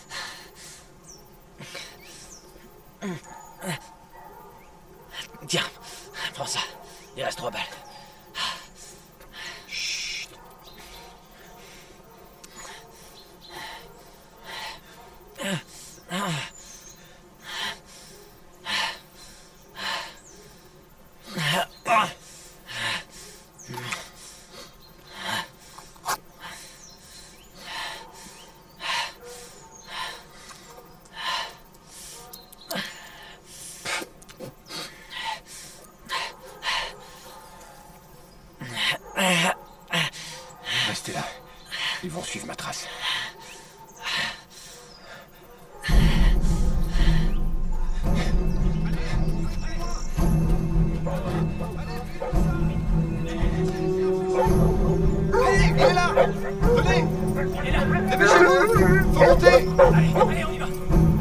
Tiens, prends ça. Il reste 3 balles. Chut. Restez là. Ils vont suivre ma trace. Allez, il est là! Venez! Dépêchez-vous! Faut monter! Allez, on y va!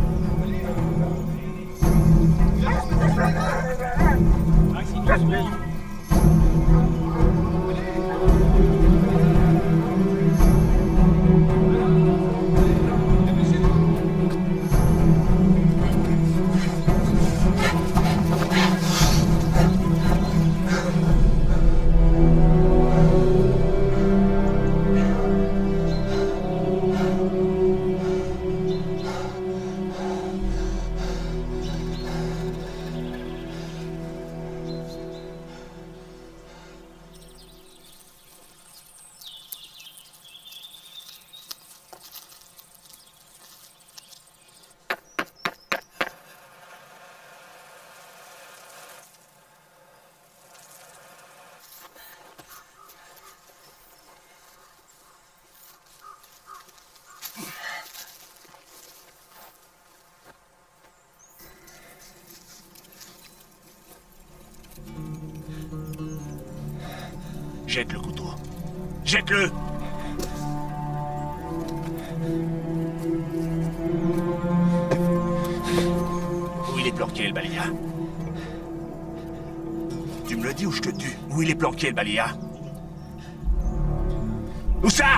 Jette le couteau. Jette-le! Où il est planqué, le Balia? Tu me le dis ou je te tue? Où il est planqué, le Balia? Où ça?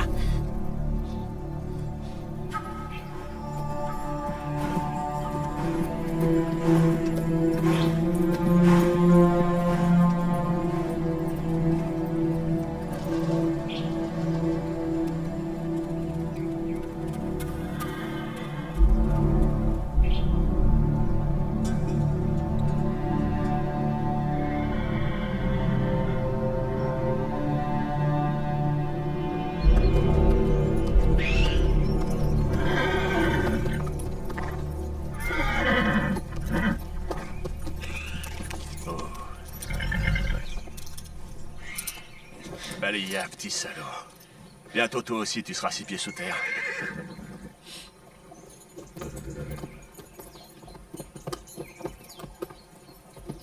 Balia, petit salaud. Bientôt toi aussi tu seras 6 pieds sous terre.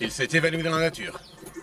Il s'est évanoui dans la nature.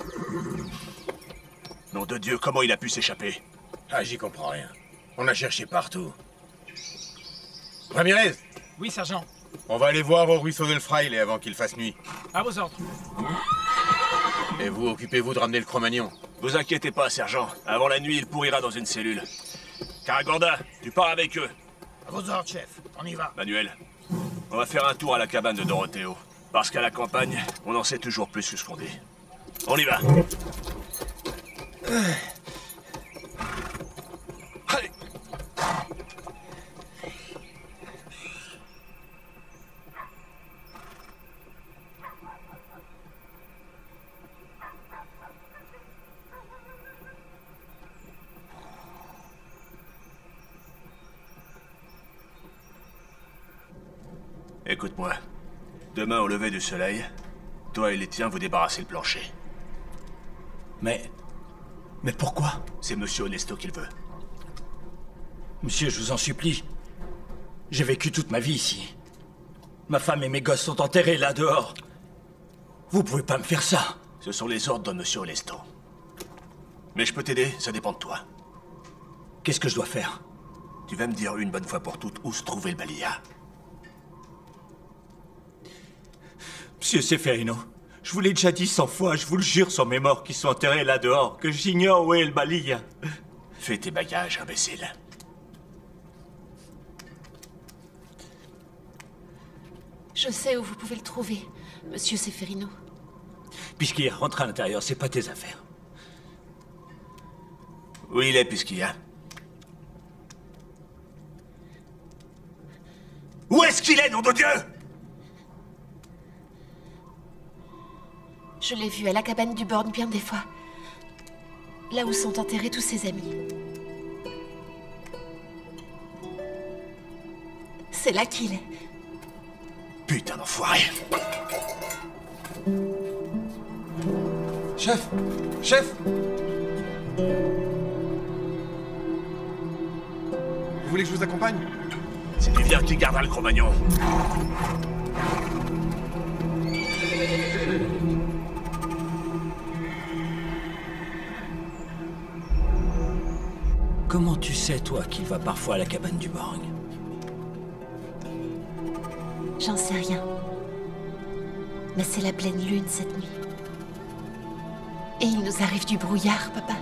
Nom de Dieu, comment il a pu s'échapper? Ah, j'y comprends rien. On a cherché partout. Ramirez, Oui, sergent. on va aller voir au ruisseau del Fraile avant qu'il fasse nuit. À vos ordres. Et vous, occupez-vous de ramener le Cro-Magnon. Vous inquiétez pas, sergent. Avant la nuit, il pourrira dans une cellule. Karagorda, tu pars avec eux. À vos ordres, chef. On y va. Manuel, on va faire un tour à la cabane de Dorotheo. Parce qu'à la campagne, on en sait toujours plus que ce qu'on dit. On y va. Allez. Écoute-moi. Demain, au lever du soleil, toi et les tiens, vous débarrassez le plancher. Mais pourquoi? C'est Monsieur Honesto qui le veut. Monsieur, je vous en supplie. J'ai vécu toute ma vie ici. Ma femme et mes gosses sont enterrés là dehors. Vous pouvez pas me faire ça. Ce sont les ordres de Monsieur Honesto. Mais je peux t'aider, ça dépend de toi. Qu'est-ce que je dois faire? Tu vas me dire une bonne fois pour toutes où se trouvait le Balia. Monsieur Seferino, je vous l'ai déjà dit 100 fois, je vous le jure sur mes morts qui sont enterrés là dehors, que j'ignore où est le Balia. Fais tes bagages, imbécile. Je sais où vous pouvez le trouver, monsieur Seferino. Puisqu'il rentre à l'intérieur, c'est pas tes affaires. Où il est, Pisquilla? Où est-ce qu'il est, nom de Dieu? Je l'ai vu à la cabane du Born bien des fois. Là où sont enterrés tous ses amis. C'est là qu'il est. Putain d'enfoiré. Chef! Chef! Vous voulez que je vous accompagne? C'est du bien qui gardera le Cro-Magnon. Comment tu sais, toi, qu'il va parfois à la cabane du Borg? J'en sais rien. Mais c'est la pleine lune cette nuit. Et il nous arrive du brouillard, papa.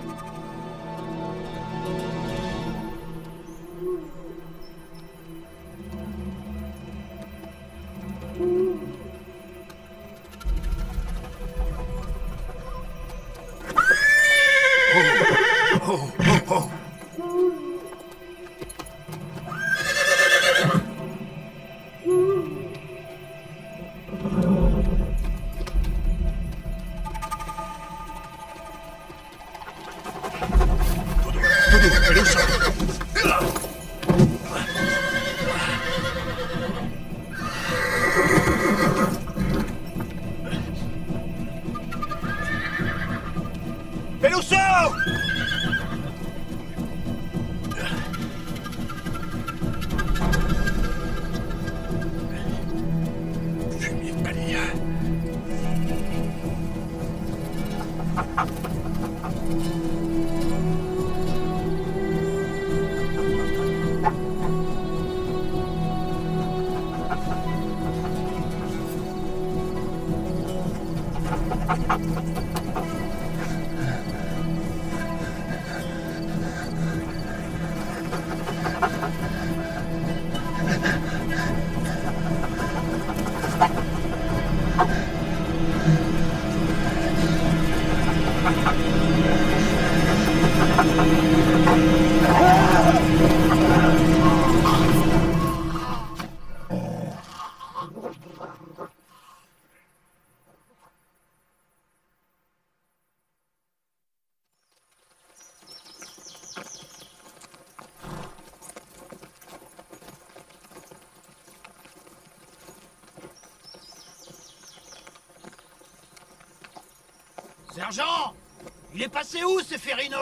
Sergent! Il est passé où, Seferino?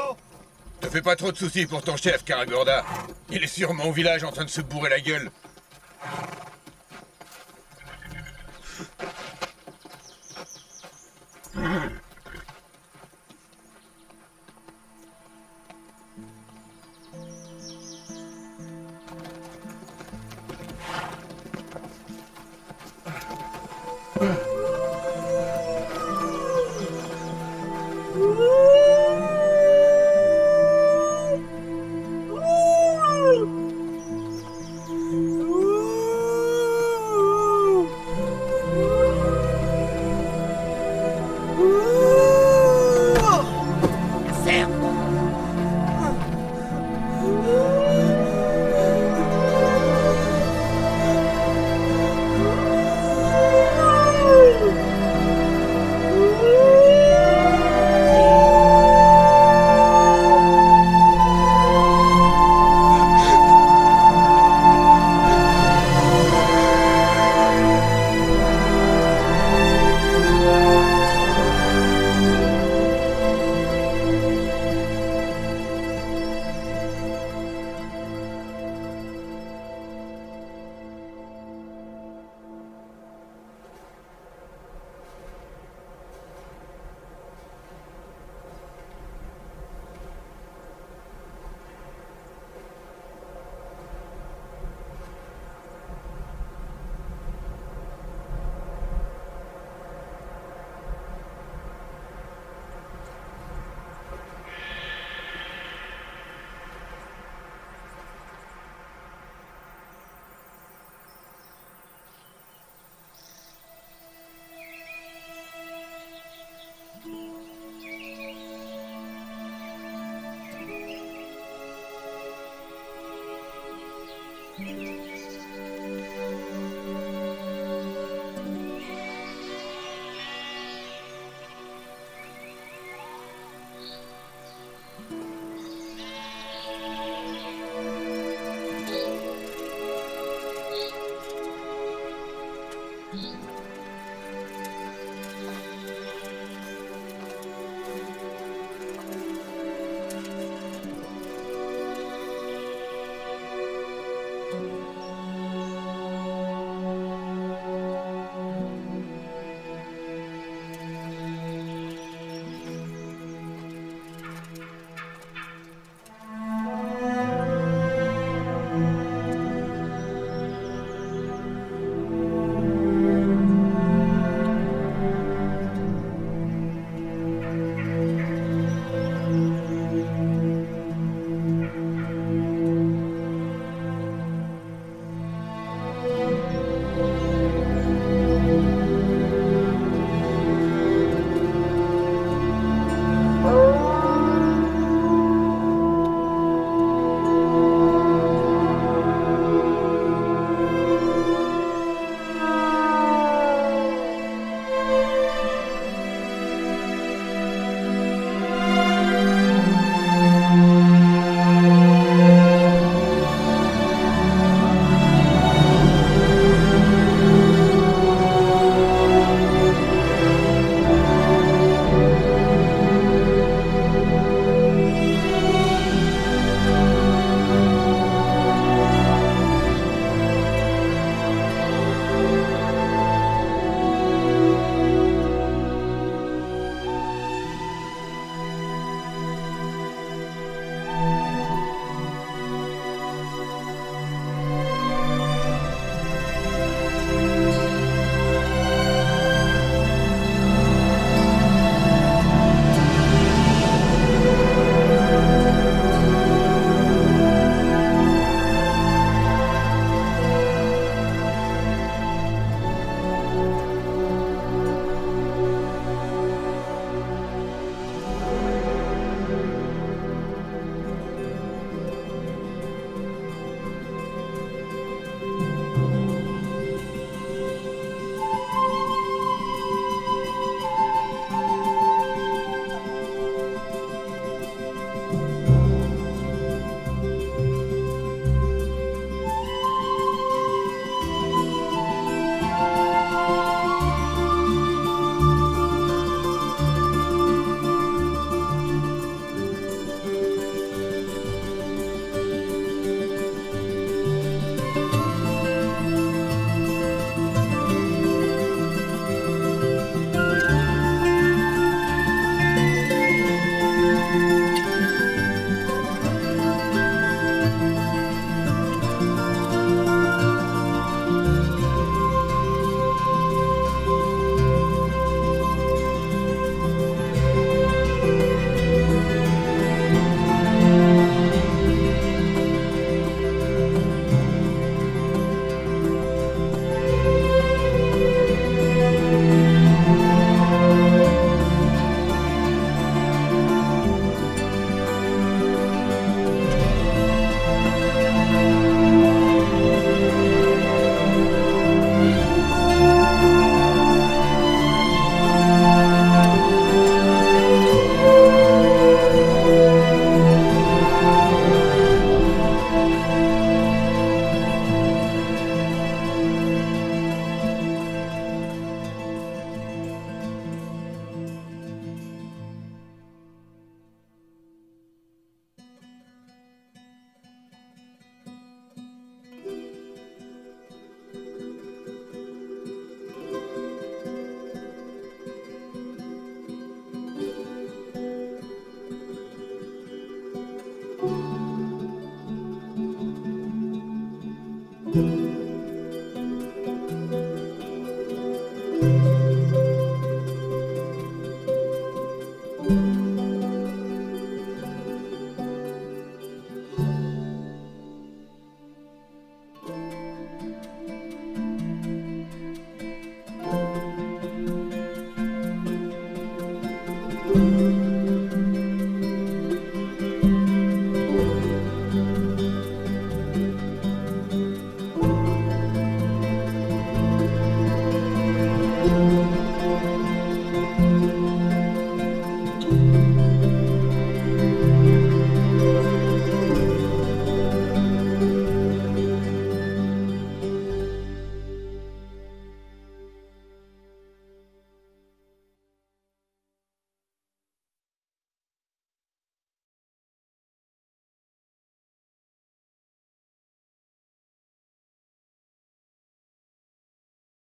Te fais pas trop de soucis pour ton chef, Karagorda. Il est sûrement au village en train de se bourrer la gueule.